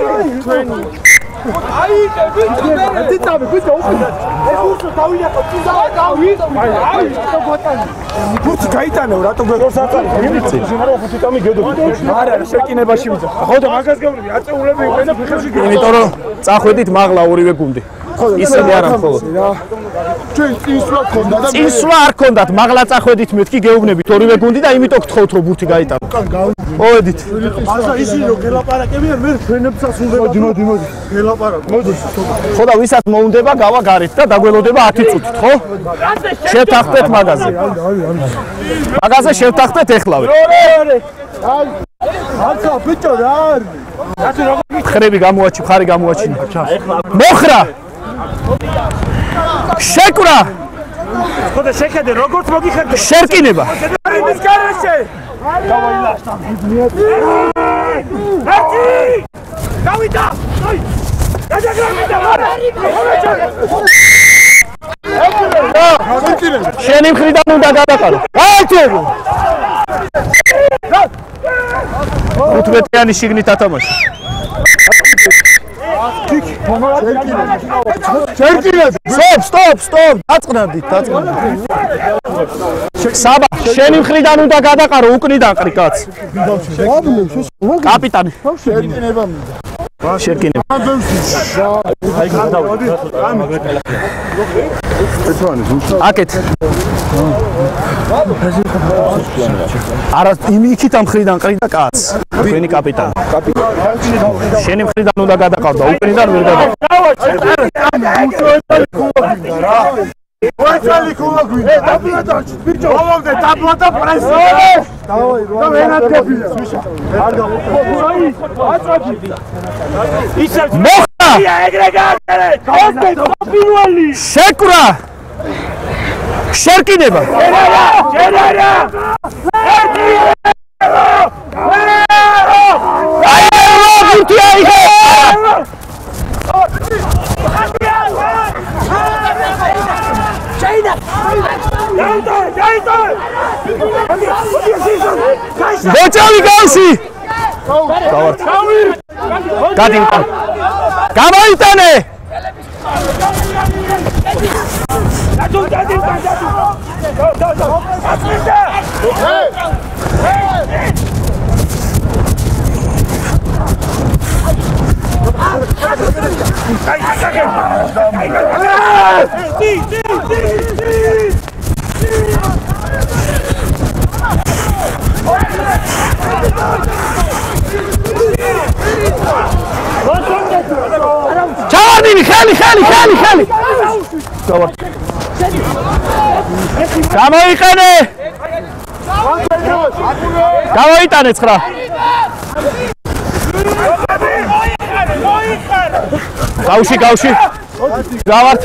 აი დიტავე ბიჭო უკიდე ეს უსო დავინახო დავი აი გოტანი ბუთი გაიტანეო რატო გორს აწარი მიმიცი რა ბუთი თამი გედო არა არა შეკინებაში ვიძახ ხო და მაგას გეუბნები აწეულები იყვნენ და ფეხებში გეუბნები იმიტომ რომ წახვედით მაღლა ორივე გუნდი ისინი არა მხოლოდ ჩვენ წინსვლა გქონდა და წინსვლა არ გქონდათ მაღლა წახვედით მეთქი გეუბნებით ორივე გუნდი და იმიტომ გთხოვთ რომ ბურთი გაიტანო მოვედით ასა ისინი რომ გელაპარაკებიან მე ჩვენებსაც უნდა მოდი მოდი მოდი გელაპარაკ მოდი ხო და ვისაც მოუნდება გავა გარეთ და დაგველოდება ათი წუთით ხო შევთანხმდეთ მაგაზე მაგაზე შევთანხმდეთ ეხლავე აცა ბიჭო რა არის ხრები გამოაჩი ხარი გამოაჩინე მოხრა შეკვრა ხო და შეხედე როგორც მოგიხედე შერკინება ის გარეშე გავაილაშტა ეთი გავიდა აი გადაგრამიდა არა შენი მხრიდან უნდა გადაყარო გაიჭირო უთმეტიანი შიგნით ათამაში შერკინებს სტოპ სტოპ სტოპ დაწყნარდით დაწყნარდით საბა შენი მხრიდან უნდა გადაყარო უკნიდან ყრი კაც კაპიტანი შერკინება შერკინება აკეთ არა იმიქით ამ მხრიდან ყრი და კაც თქვენი კაპიტანი შენი მხრიდან უნდა გადაყავ და უკნიდან ვერ გადაყავ ვაჭალი ქულაგვი დაბლატა ბიჭო მოვაგდე დაბლატა პრესო დავაი რა ვენადგებია არ გავუყო აწადი ისე მოხდა ეგრე გააკეთე კოსტე პირველი შეკვრა შერკინება ჯერარა ჯერარა ერთი აი რა ბურთი აიღო ბოჭავი გავში გადი გამოიტანე ჩა ხელი ხელი ხელი ხელი ხელი გამოიყენე გამოიტანე ცხრა გავში გავში გავართ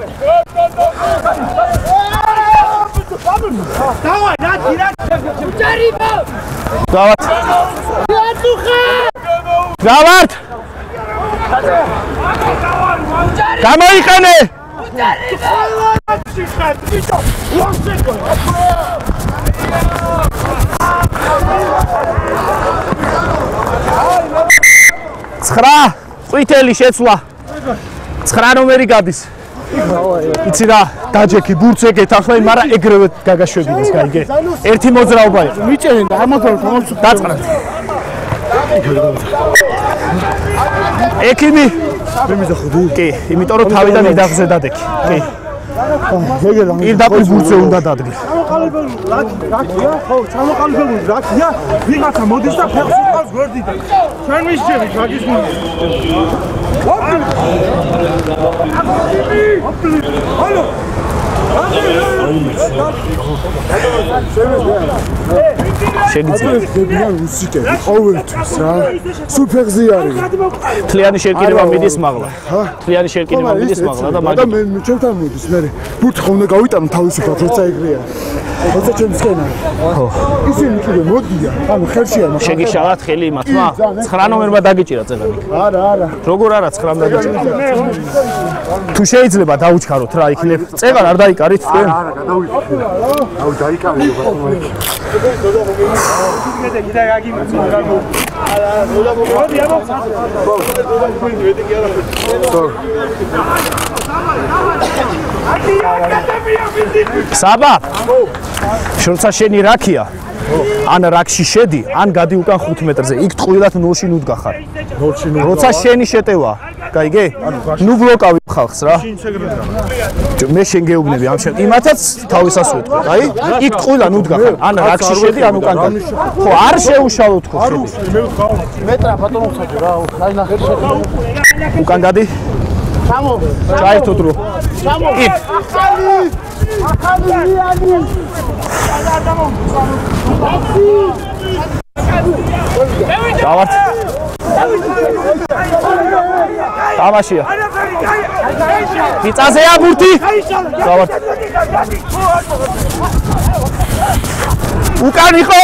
დავაი რა რა ჯარიბო გავართ გავართ გამოიყენე ცხრა ყვითელი შეცვლა ცხრა ნომერი გადის იცი რა დაჯექი ბურთზე გეთახლა მაგრამ ეგრევე გაგაშვებიდეს გაიგე ერთი მოძრაობა იყო მიჭერენ და ამათო დაწყრა ექიმი კი იმიტომ რომ თავიდან მიდაღზე დადექი კი პირდაპირ ბურთზე უნდა დადგე რაკია ხო ჩამოყალიბებული რაკია ვიღაცა მოდის და ფეხს უყავს გვერდიდან ჩვენ მისჯერით მაგის მული ჰალო შეგიძლია უსიკე ყოველთვის რა სულ ფეხზე არის თლიანი შერკინება მიდის მაღლა თლიანი შერკინება მიდის მაღლა და მაგრამ მე ჩემთან მოდის მე ბურთი ხომ უნდა გავიტანო თავისუფლად როცა ეგრეა როცა ჩემს სკენა ხო ისინი კიდე მოდიან ანუ ხელშია შეგიშალათ ხელი იმათმა ცხრა ნომერმა დაგიჭირა წეგანი არა არა როგორ არა ცხრამ დაგიჭირა თუ შეიძლება დაუჩქაროთ რა იქნებ წეგან არ დაიკარით თქვენ არა გადავიქცე აუ დაიკარიო ბატონო მე და გაგიმაც არა არა მოდი ამო საბა შორცა შენი რაქია ან რაქში შედი ან გადი უკან ხუთ მეტრზე იქ ტყუილად ნულში ნუდგა ხარ ნულში ნუდგა როცა შენი შეტევა გაიგე ნუ ბლოკავი ხალხს რა მე შენ გეუბნები ამ შენ იმათაც თავისას ვეთქო აი იქ ტყუილად ნუდგა ხარ ან რაქში შედი ან უკან გადი ხო არ შეუშალო თქო არ უშლი მე ვთქვა მეტრა ბატონო ხაჯი რა აი ნახე უკან გადი ჩამო ჩაერთო დრო ჩამო იქ ახალი ახალი დავართ თამაშია მიწაზეა ბურთი დავართ უკან იყო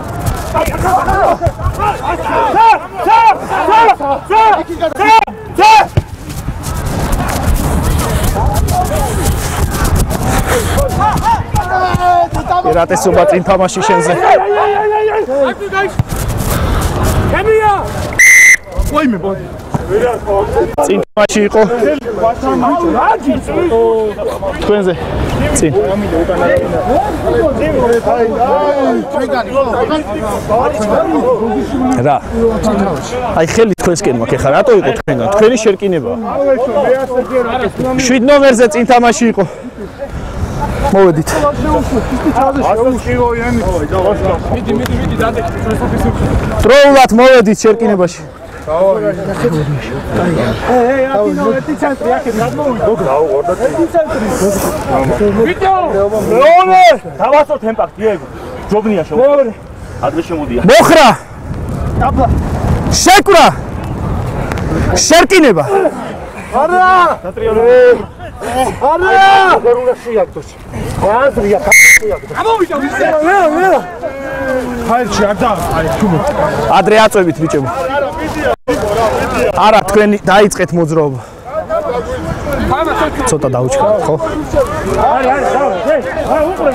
ერატესობა წინ თამაში შენზე კემია ვაიმე ბოდი წინ თამაში იყო თქვენზე წინ რა აი ხელი თქვენსკენ მაქვს ხა რატო იყო თქვენგან თქვენი შერკინება შვიდ ნომერზე წინ თამაში იყო მოვედით მიდი მიდი მიდი დადექი ჩვენს ოფისში დროულად მოვედით შერკინებაში ეე აკინო ერთი ცენტრი აქეთ გადმოვიდო დაუღორდა ერთი ცენტრი ვიდეო მეომე დავასწო ტემპაკ დიეგო ჯობნია შემოდი ადრე შემოდია მოხრა შეკვრა შერკინება არა არა გერულა შეაგდოს აზრია გამოვიდა ვისე მე მე ხაერში არ და აი თუ ადრე აწვევით ბიჭებო არა თქვენი დაიწყეთ მოძრაობა ცოტა დაუჩქარეთ ხო არის არის დავა აი უყურე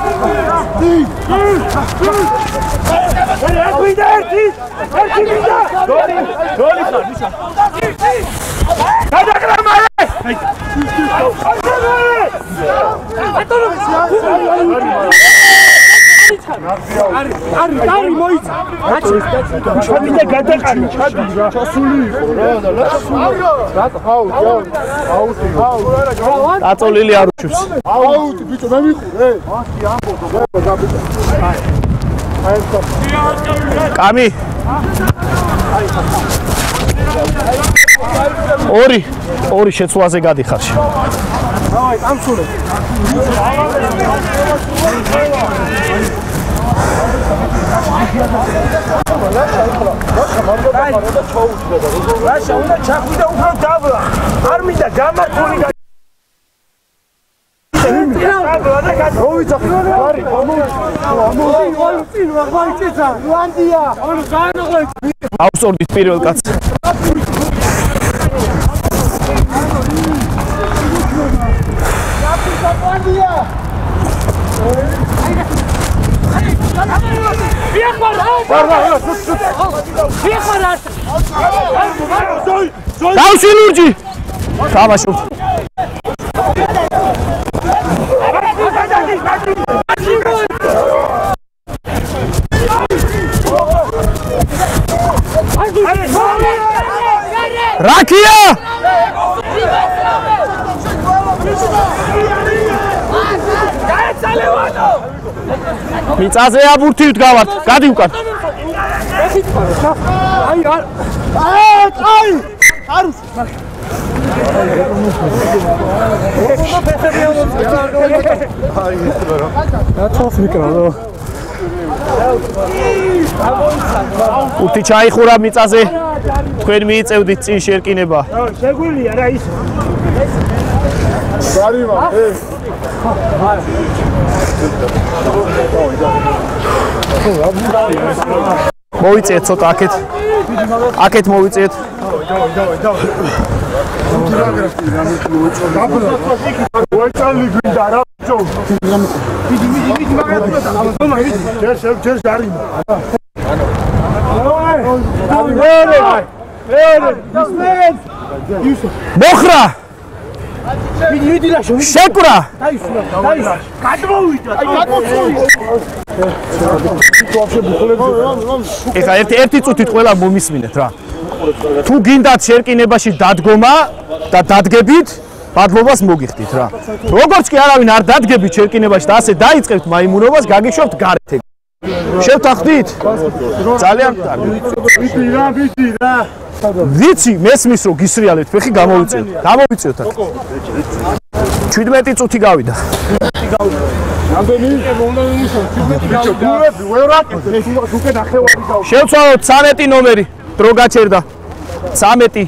არა ვიდა ერთი ერთი ვიდა დოლი დოლი ხარ გადაკრა მალე არი არი არი მოიცა ჩადი და გადაყარი ჩადი ჩასული იყო რა და რატო ხაუ აუტი აუტი აწოლილი არ უშვებს აუტი ბიჭო მე მიყურე მასი ამბობ და გაბიჭო კამი ორი ორი შეცვლაზე გადიხარ. დავაი, ამსულე. ლაშა უნდა ჩახვიდა უფრო დაბლა. არ მინდა გამართული ავსორდით პირველ კაცს. დავში ლურჯი. თამაშობ. რაკია! მიწაზე აბურთივთ გავართ, გადი უკან. აი აი აი არუს უთი ჩაიხურა მიწაზე. თქვენ მიიწევდით წინ შერკინება. შეგვილია რა ის. გარივა, ე. მოიწიეთ ცოტა აქეთ. აქეთ მოიწიეთ. დავაი, დავაი, დავაი. ვაჭალი გვინდა რა ბჭო. მიდი, მიდი, მიდი, მაგრამ თომა მიდი. ჯერ შევ ჯერ დარიმა. მოხრა! მიდი, მიდი რა შევი. შეკვრა! დაისურა, დაისურა. გადმოვიდა, აი გადმოვიდა. ეხა ერთი ერთი წუთით ყველა მომისმინეთ რა. თუ გინდათ შერკინებაში დადგომა და დადგებით, მადლობას მოგიხდით რა. როგორც კი არავინ არ დადგებით შერკინებაში და ასე დაიწყებთ მაიმუნობას, გაგიშვებთ გარეთ. შევთანხმდით? ძალიან კარგი. ვიცი რა, ვიცი რა. ვიცი, მესმის რომ გისრიალებთ, ფეხი გამოვიწევთ. გამოვიწევთ აქ. ჩვიდმეტი წუთი გავიდა. რამდენი? უნდა ვიმუშაო, ჩვიდმეტი გავიდა. გურები, ვერა, ეს უკვე ნახევარი გავიდა. შევცვალოთ ცამეტი ნომერი. დრო გაჩერდა. ცამეტი.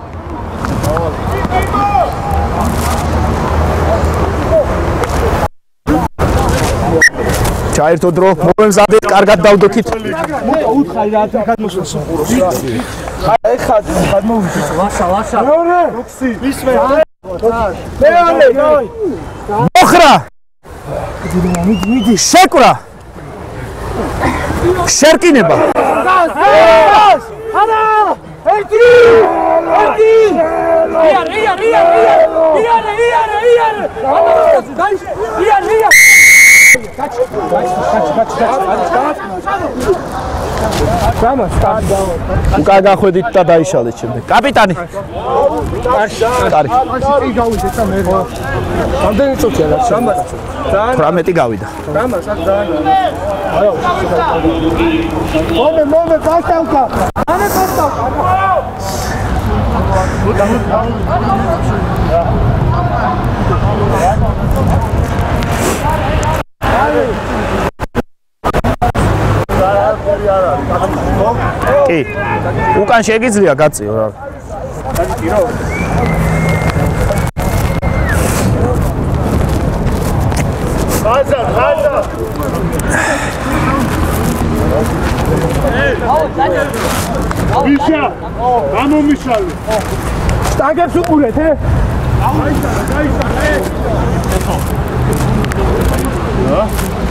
ჩაერთო დრო, მომემზადეთ, კარგად დავდოქით. უთხარი რა გადმოსვლა სუპუროს რა. ეხა გადმოვიდეს ვაშა, ვაშა. მეორე, ოქსი. ისმე. მეორე, დავაი. მოხრა! მიდი, მიდი. შეკვრა! შერკინება! არა! ერთი! ერთი! იარ, იარ, იარ, იარ! იარ, იარ, იარ! დაიშ! იარ, იარ! გაჩი, გაჩი, გაჩი, გაჩი. გამას, გამას. უკან გახვედით და დაიშალეთ შემდეგ. კაპიტანი. კარი. კი გავიდეთ და მე. რამდენი წუთია რა? გამას. ათვრამეტი გავიდა. გამას, ძალიან. მომე, მომე, გასტავკა. არა, გასტავკა. კი. უკან შეგიძლია გაწიო რა. ხაზა, ხაზა. ვიშა, გამომიშალე. სტანგებს უყურეთ, ე? დაიშალა, დაიშალა, ე? ჰა?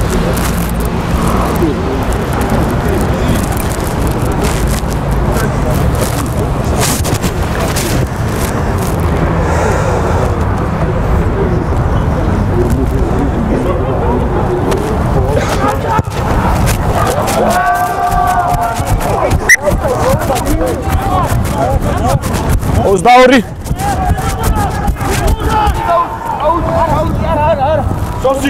ოცდაორი. სოსი.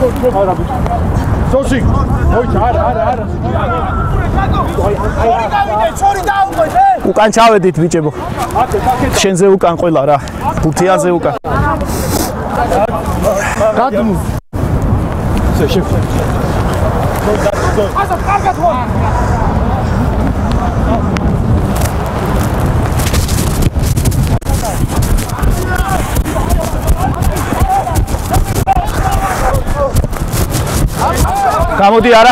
სოსი. მოიცა, არა, არა, არა. უკან ჩავედით ბიჭებო. შენზე უკან ყველა რა. ბუთიაზე უკან. გადმო. შე შე. ასა კარგად ვარ. გამოდი არა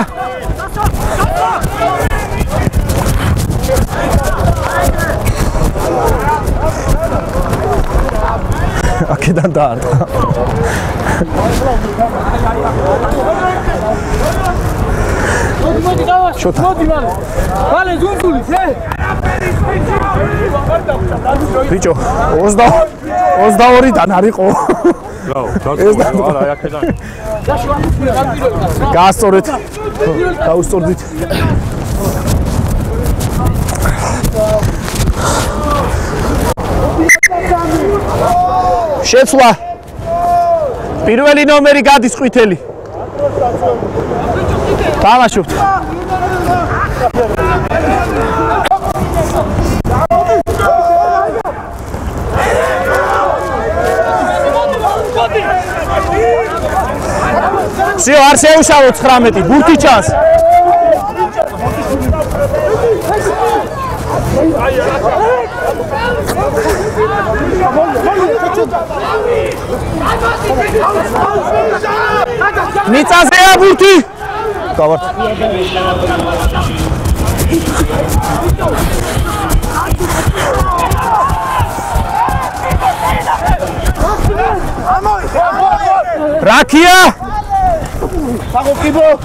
აქედან დაარტყა მოდი დავა მოდი მალე მალე ზუნგულის ე ბიჭო ოცდაორიდან არისო არა აქედან გაასწორეთ გაუსწორდით შეცვლა პირველი ნომერი გადის ყვითელი თამაშობთ სიო არ შეუშავო ცხრამეტი ბურთი ჩანს მიწაზეა ბურთი გავართ რაქია საგოკიბო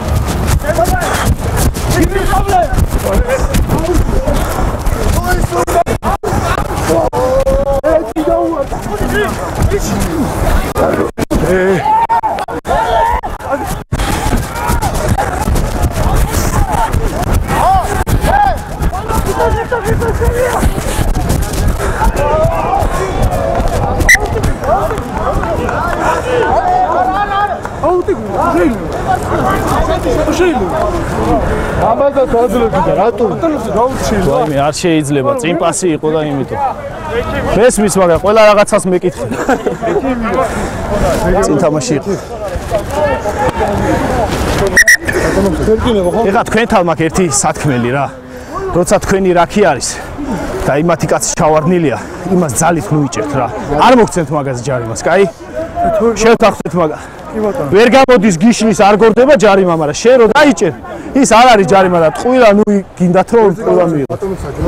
ამაზე დაძლევდი და რატო გაუჩინე ვაიმე არ შეიძლება წინ პასი იყო და იმიტომ მესმის მაგრამ ყველა რაღაცას მეკითხე წინ თამაში იყო ეხლა თქვენთან მაქვს ერთი სათქმელი რა როცა თქვენი რაქი არის და იმათი კაცი ჩავარდნილია იმას ძალით ნუიჭერთ რა არ მოგცემთ მაგაზე ჯარიმას კაი შევთანხმდეთ მაგას ვერ გამოდის გიშლის არ გორდება ჯარიმა მაგრამ შენ რო დაიჭერ ის არ არის ჯარიმა და ტყუილა ნუ გინდათ რომ ყველა მიიღოთ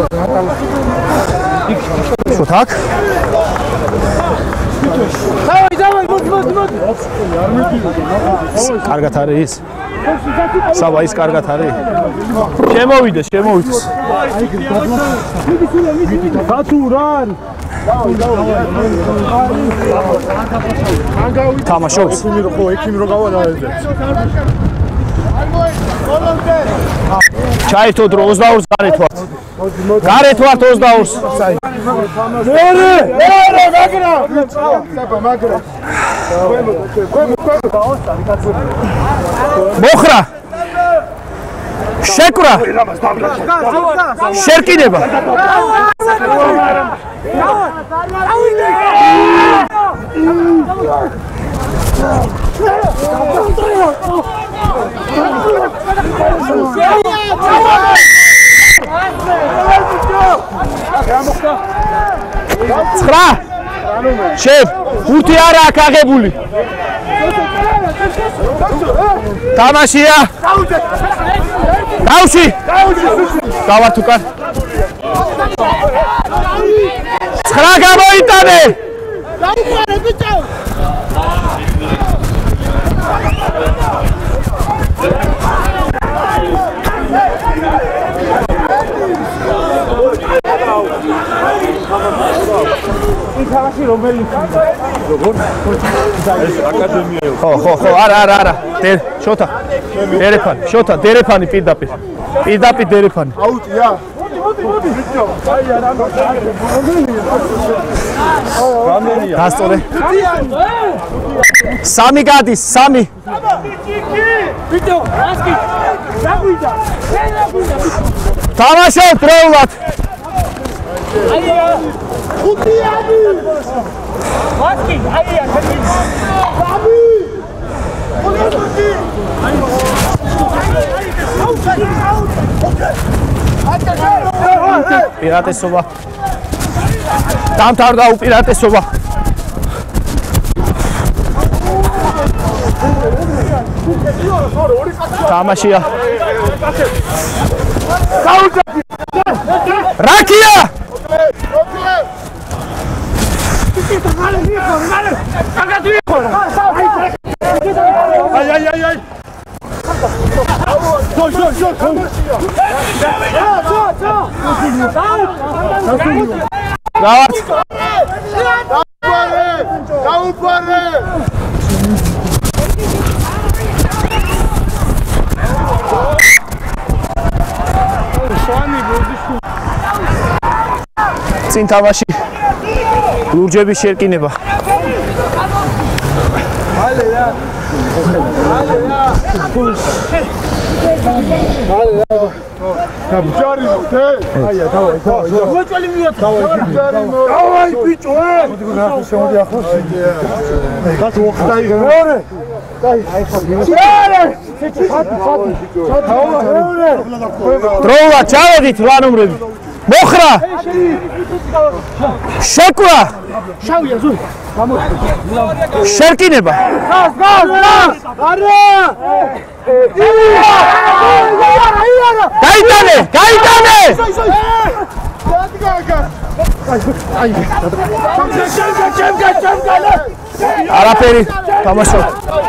ხო так დავაი დავაი მოდი მოდი მოდი კარგად არის საბა ის კარგად არის შემოვიდეს შემოვიდეს გათუ რა არის თამაშობს ექიმი რო ხო ექიმი რო გავა დაეძე ჩაერთო დრო ოცდაორს გარეთ ვართ გარეთ ვართ ოცდაორს მეორე მეორე მაგრა საბა მაგრა მოხრა შეკრა შერკინება ცხრა შევ უთი არა აქ აღებული თამაშია დავში გავართ უკან ცხრა გამოიტანე დაუყარე ბიჭო იქავაში რომელი როგორ ეს აკადემია ხო ხო ხო არა არა არა შოთა დერეფანი შოთა დერეფანი პირდაპირ პირდაპირ დერეფანი აუტია მოდი მოდი ბიჭო აი არა გამენია გასწორე სამი გადის სამი ბიჭო ასკი დაგვიდა დაგვიდა თამაშობ დროულად პირატესობა დამთავრდა უპირატესობა თამაშია რაკია აი აი აი აი Go, go, go, go! Давай! წინ თამაში ლურჯების შერკინება. Ale ya. Ale ya. Ale ya. Tabjari te. Aya, davay, davay. Moçali miyat. Davay, davay bicho. Modu na şondi axos. Gat vaqtay gore. Day, ay xobi. Sare. Fati, fati. დროვა ჩავედით რვა ნომრები. მოხრა. შეკვა. შავია ზური. შერკინება. გას, გას, გას. არა. გაიტანე, გაიტანე. არაფერი თამაშობ.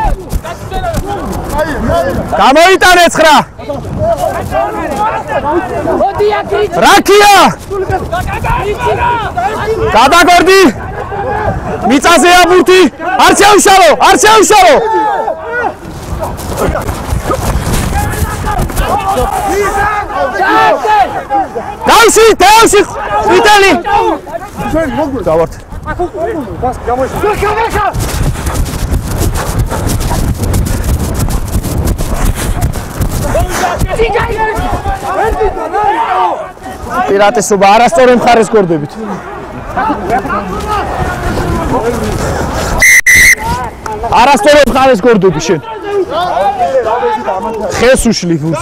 გამოიტანე ცხრა. რაკია. გადაგორდი. მიწაზეა ბურთი. არ შეუშალო, არ შეუშალო. დავში, დავში, ვიტალი. დავართ. პირატესობა არასწორი მხარეს გორდებით. არასწორი მხარეს გორდები შენ. ხეს უშლი გულს.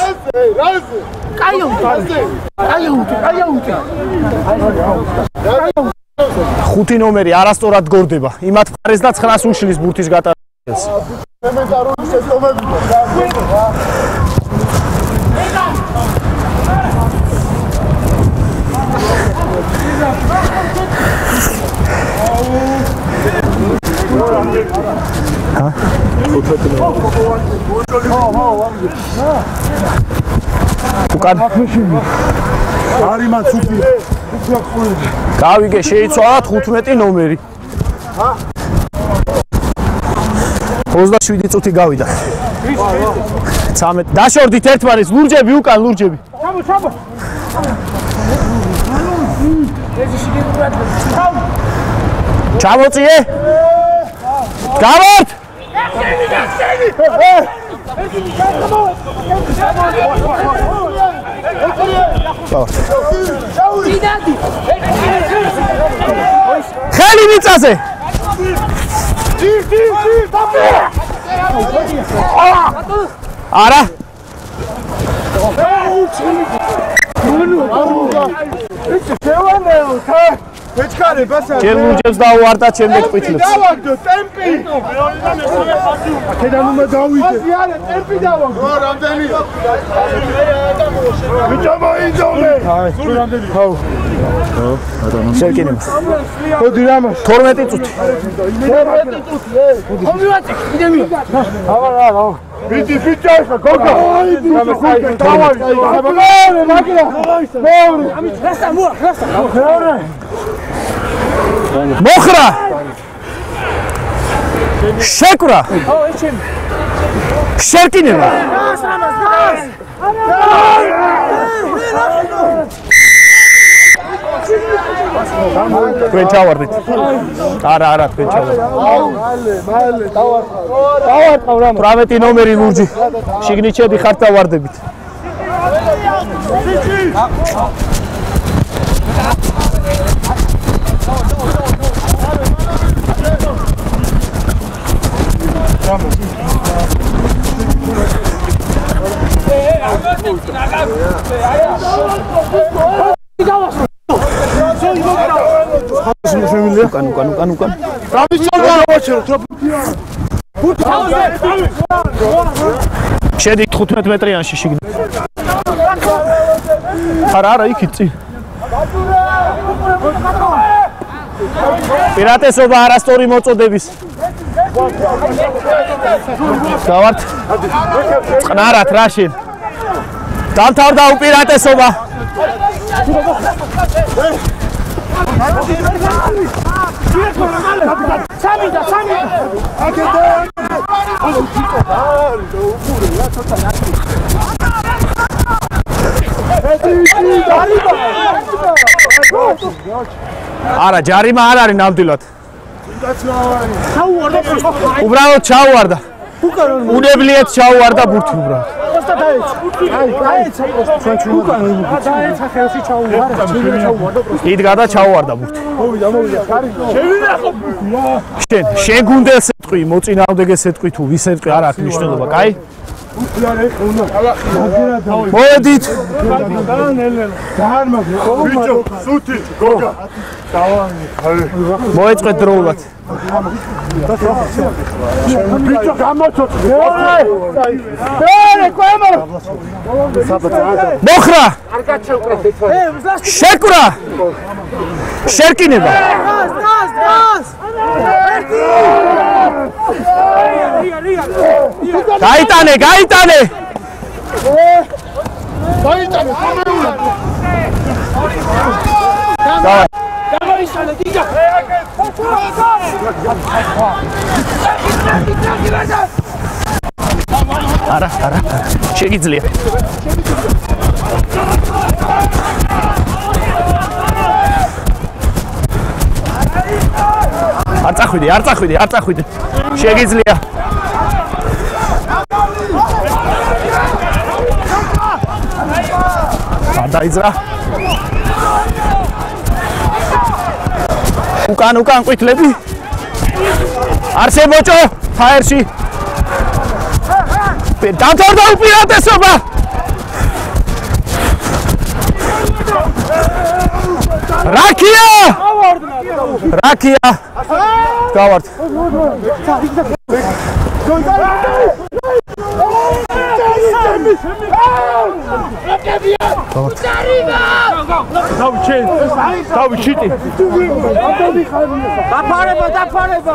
ხუთი ნომერი არასწორად გორდება. იმათ მხარეს და ცხრას უშლის ბურთის გატარებას. უკან არი მან ცუდი. გავიგე შეიცვალა თხუთმეტი ნომერი. ოცდაშვიდი წუთი გავიდა. ცამეტი დაშორდით ერთმანეთს ლურჯები უკან ლურჯები. ჩამო, ჩამო. ჩამოწიე. გავართ. ხელი მიწაზე. არა. ეჩქარე ბასა. ჩემ ლურჯებს დაუვარდა ჩემს ყვითლებს. დავაგდო ტემპი. აქედან უნდა დავიდე. აზიარე ტემპი დავაგდო. ხო, რამდენი? ბიჭო მოიძოვნე. აი, რამდენი? ხო. ხო, ბატონო. შეკინებ. მოდი რამას. თორმეტი წუთი. თორმეტი წუთი. ხო მივაწე, კიდე მივაწე. აბა რა, რა. ბიჭი, ბიჭო, გოგო. აი, ბიჭო, დავაი. აბა, მაგილა. მეორე. ამით რასა, მოა, რასა. მეორე. მოხრა. შეკვრა. ო, ეჩემ. შერკინება. გას, რამას, გას. თქვენ ჩავარდით. არა, არა, თქვენ ჩავარდით. მალე, მალე, დავარყავ. დავარყავ რა. ოცდაშვიდი ნომერი ლურჯი. შიგნით შედიხართ და ვარდებით. უკან უკან უკან უკან შედი თხუთმეტ მეტრიანში შიგნით არა არა იქით წინ პირატესობა არასწორი მოწოდების გავართ წყნარად რა შენ დამთავრდა უპირატესობა სამი და სამი არა ჯარიმა არ არის ნამდვილად უბრალოდ ჩაუვარდა უნებლიეთ ჩაუვარდა ბურთი უბრალოდ იდგა და ჩაუვარდა ბურთი შენ შენ გუნდელს ეთყვი მოწინააღმდეგეს ეთყვი თუ ვის ეთყვი არ აქვს მნიშვნელობა კაი მოედით ბიჭო სუთი გოგა მოეწყვეთ დროულად ბიჭო გამოცოთ მოხრა შეკვრა შერკინება გაიტანე გაიტანე გაიტანე დავაი გამარიშალე დიდა არა არა შეგიძლია არ წახვიდე არ წახვიდე არ წახვიდე შეგიძლია დაიძრა უკან უკან ყვითლები არსებოჭო ფაერში დამთავრდა უპირატესობა რაკია რაკია გავართ დავი ჩენ დავი ჩიტი დაფარება დაფარება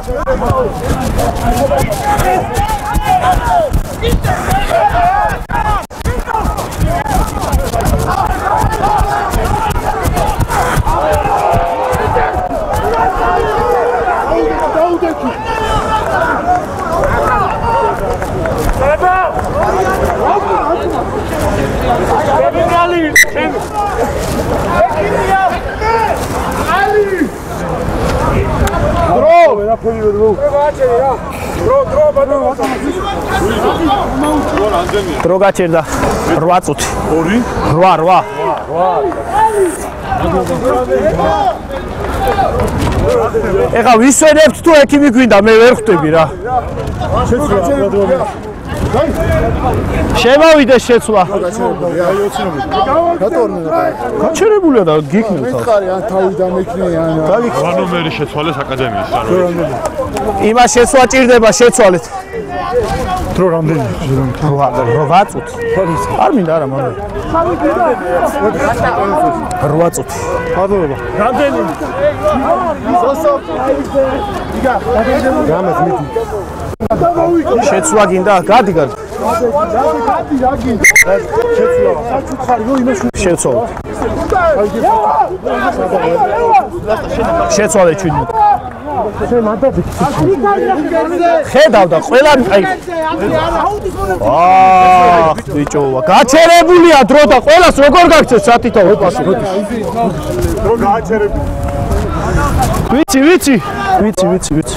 დრო გაჩერდა რვა წუთი ორი რვა რვა ეხა ვისვენებთ თუ ექიმი გვინდა მე ვერ ხვდები რა შემოვიდე შეცვლა გაჩერებულია და გიქნევ ხარი ან თავი დამეკნე ან რა ნომერი შეცვალეს აკადემიის რა იმას შეცვლა ჭირდება შეცვალეთ დრო რამდენი რვა წუთი არ მინდა არა მაგრამ რვა წუთი მადლობა რამდენი სოსო იგა გამას მიდი შეცვლა გინდა გადი გადი გადი რა გინდა შეცვლა საჩუქარი რო იმას შეცვალე შეცვალე ჩვენი ხედავ და ყველა აი აა ბიჭო გაჩერებულია დრო და ყველას როგორ გაქცევს სათითაო პასი რო გააჩერები ვიცი ვიცი ვიცი ვიცი ვიცი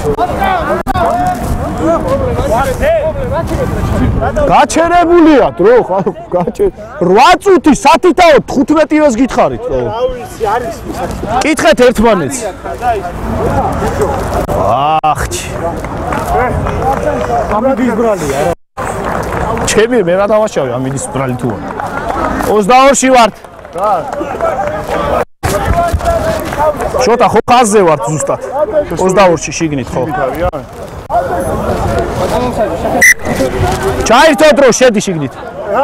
გაჩერებულია დრო გაჩერ რვა წუთი სათითაო თხუთმეტივეს გითხარით რა ვიცი არის კითხეთ ერთმანეთს ახჩი ამინდის ბრალია რა ჩემი მე რა დავაშავე ამინდის ბრალი თუ ოცდაორში ვართ შოთა ხო ხაზზე ვარ ზუსტად ოცდაორში შიგნით ხო ჩაირთო დრო შედი შიგნით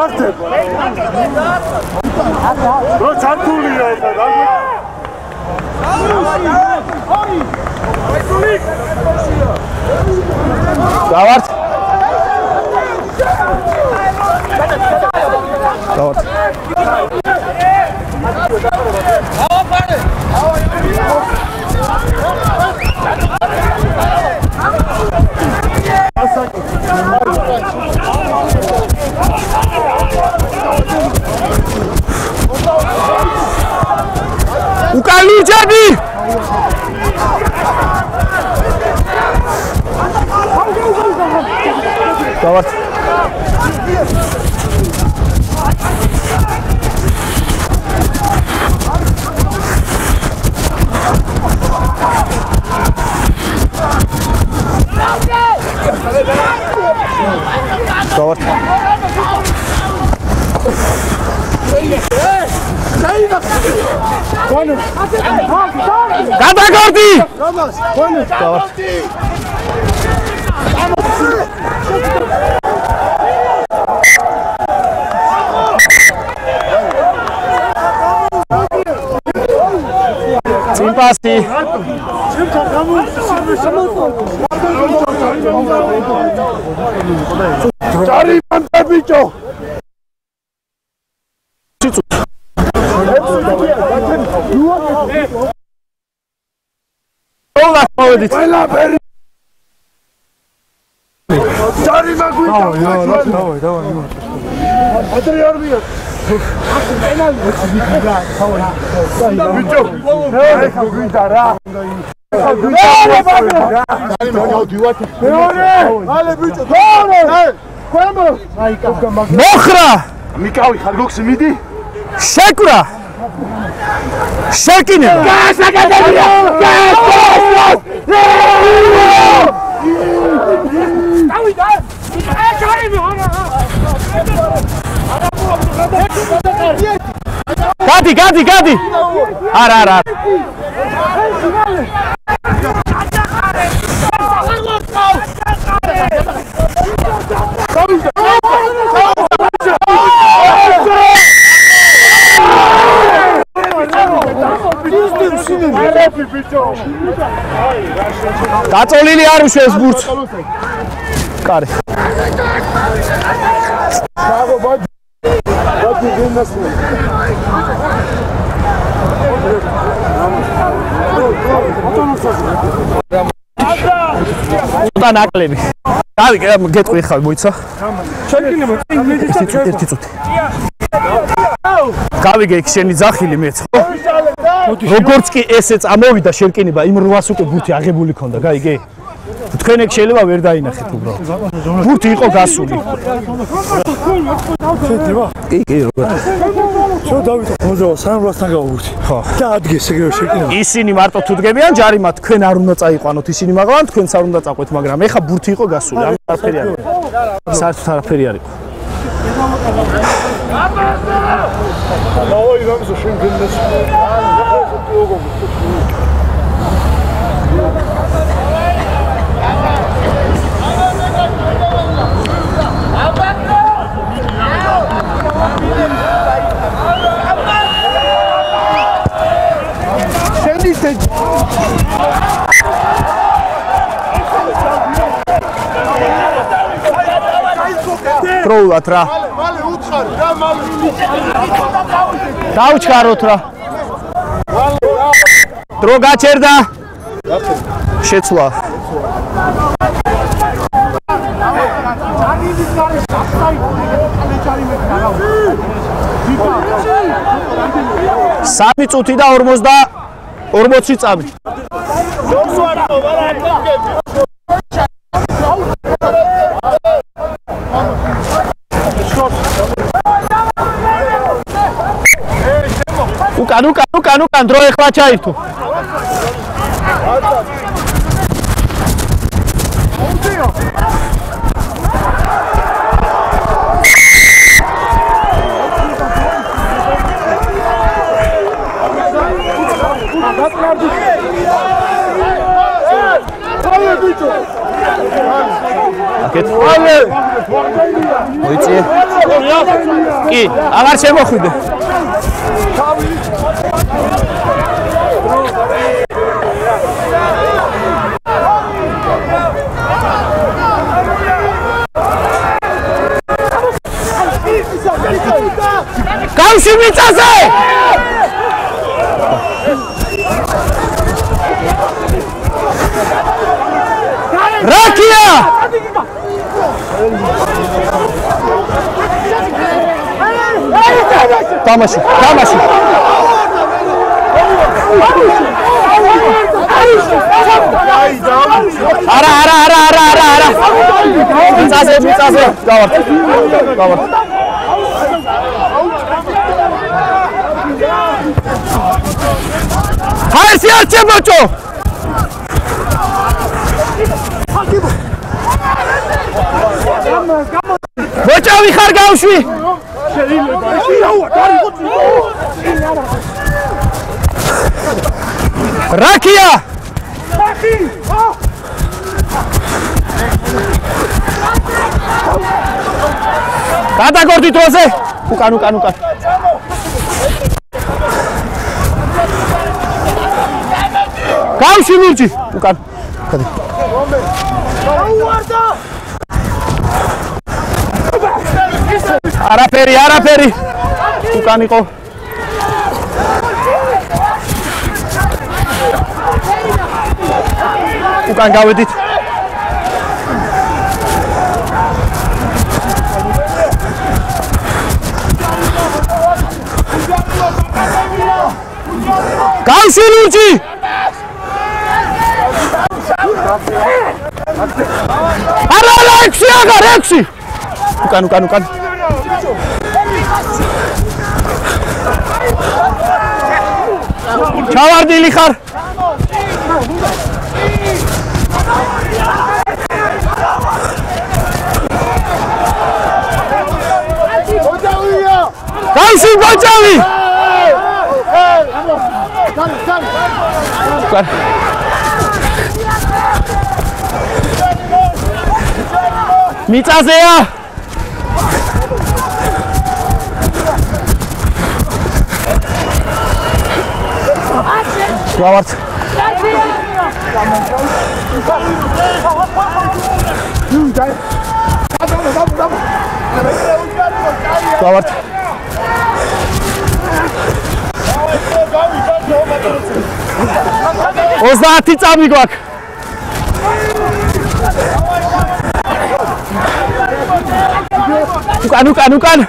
რო ჩართულია ეს დავართ დავართ უკალუჯები დავართ დავართ გადაგორდი დავართ Simpasti. Cari mante bicho. Όλα μόλις. Cari maguita. Давай, давай, давай. Атри армия. Bicho. Maguita ra. მოხრა მიკავი ხარ გოქსი მიდი შეკვრა შეკინე გასაკეთებია გავიდა გადი გადი გადი არა არა დაწოლილი არ უშვეს ბურთს. კარი. და ნაკლები. დავი გეტყვი ხარ მოიცა. შეგინებ ერთი წუთი. გავიგე შენი ძახილი მეც ხო? როგორც კი ესე წამოვიდა შერკინება იმ რვას უკვე ბურთი აღებული ქონდა, გაიგე? თქვენ ეგ შეიძლება ვერ დაინახეთ უბრალოდ. ბურთი იყო გასული. შედება? კი, კი, როგორ. შო დავით მოძრაო სამრასთან გავურთი. ხო. და ადგეს ეგრე შეკინება. ისინი მარტო თუ დგებიან ჯარიმა თქვენ არ უნდა წაიყვანოთ, ისინი მაღლან თქვენც არ უნდა წაყვეთ, მაგრამ ეხა ბურთი იყო გასული, ამ არაფერი არ იყო. საერთოდ არაფერი არ იყო. Давай, ramzo შენ გენდეს. შენიცე პროულად რა. მალე უცხარ რა მალე დავჩქაროთ რა. დრო გაჩერდა. შეცვლა. სამი წუთი და ორმოცდა ორმოცი წამი. უკან უკან უკან უკან დრო ეხლა ჩაირთო. აკეთ. მოიწიე. კი, აღარ შემოხვიდე. გავში მიწაზე! რაკია! თამაში, თამაში. არა, არა, არა, არა, არა, არა. მიწაზე, მიწაზე. გავართ. გავართ. ჰაერში არ შემოჭო! მოჭავი ხარ გავშვი! რაკია! გადაგორდი დროზე! უკან, უკან, უკან. გავში ლურჯი! უკან. კადი. არაფერი, არაფერი. უკან იყო. უკან გავედით. გავში ლურჯი! არა, არა, ექვსი აღარ, ექვსი! უკან, უკან, უკან. ჩავარდილი ხარ. გავში მოჭავი! უკან. მიწაზეა! გავართ. გავართ. ოცდაათი წამი გვაქვს. უკან, უკან, უკან.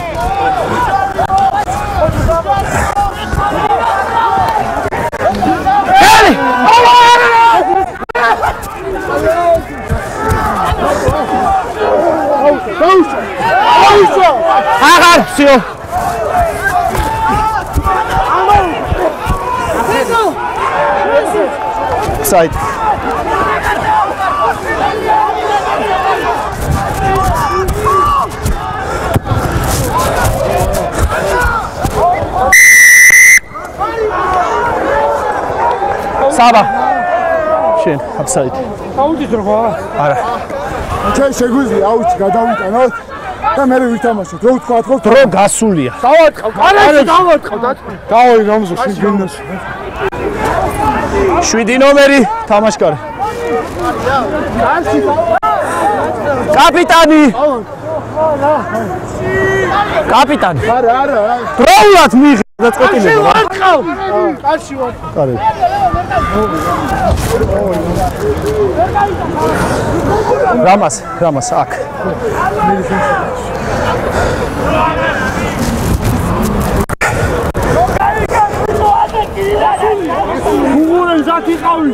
აღარ, всё. Сайт. Саба. შენ, აფსაით. აუჩი დროა. არა. ჩვენ შეგვიძლია აუჩი გადავიტანოთ და მე ვითამაშოთ. რო ვთქვათ, ხო, დრო გასულია. დავატყავ. არა, დავატყავ. დავაი გამზო შეგენოს. შვიდი ნომერი თამაშკარი. კაპიტანი. კაპიტანი. არა, არა. დროულად მიიღე დაწყვეტილება. დავატყავ. კარში ვარ. კარი. რამას, რამას აქ. გუგურენ ზათი ყავი.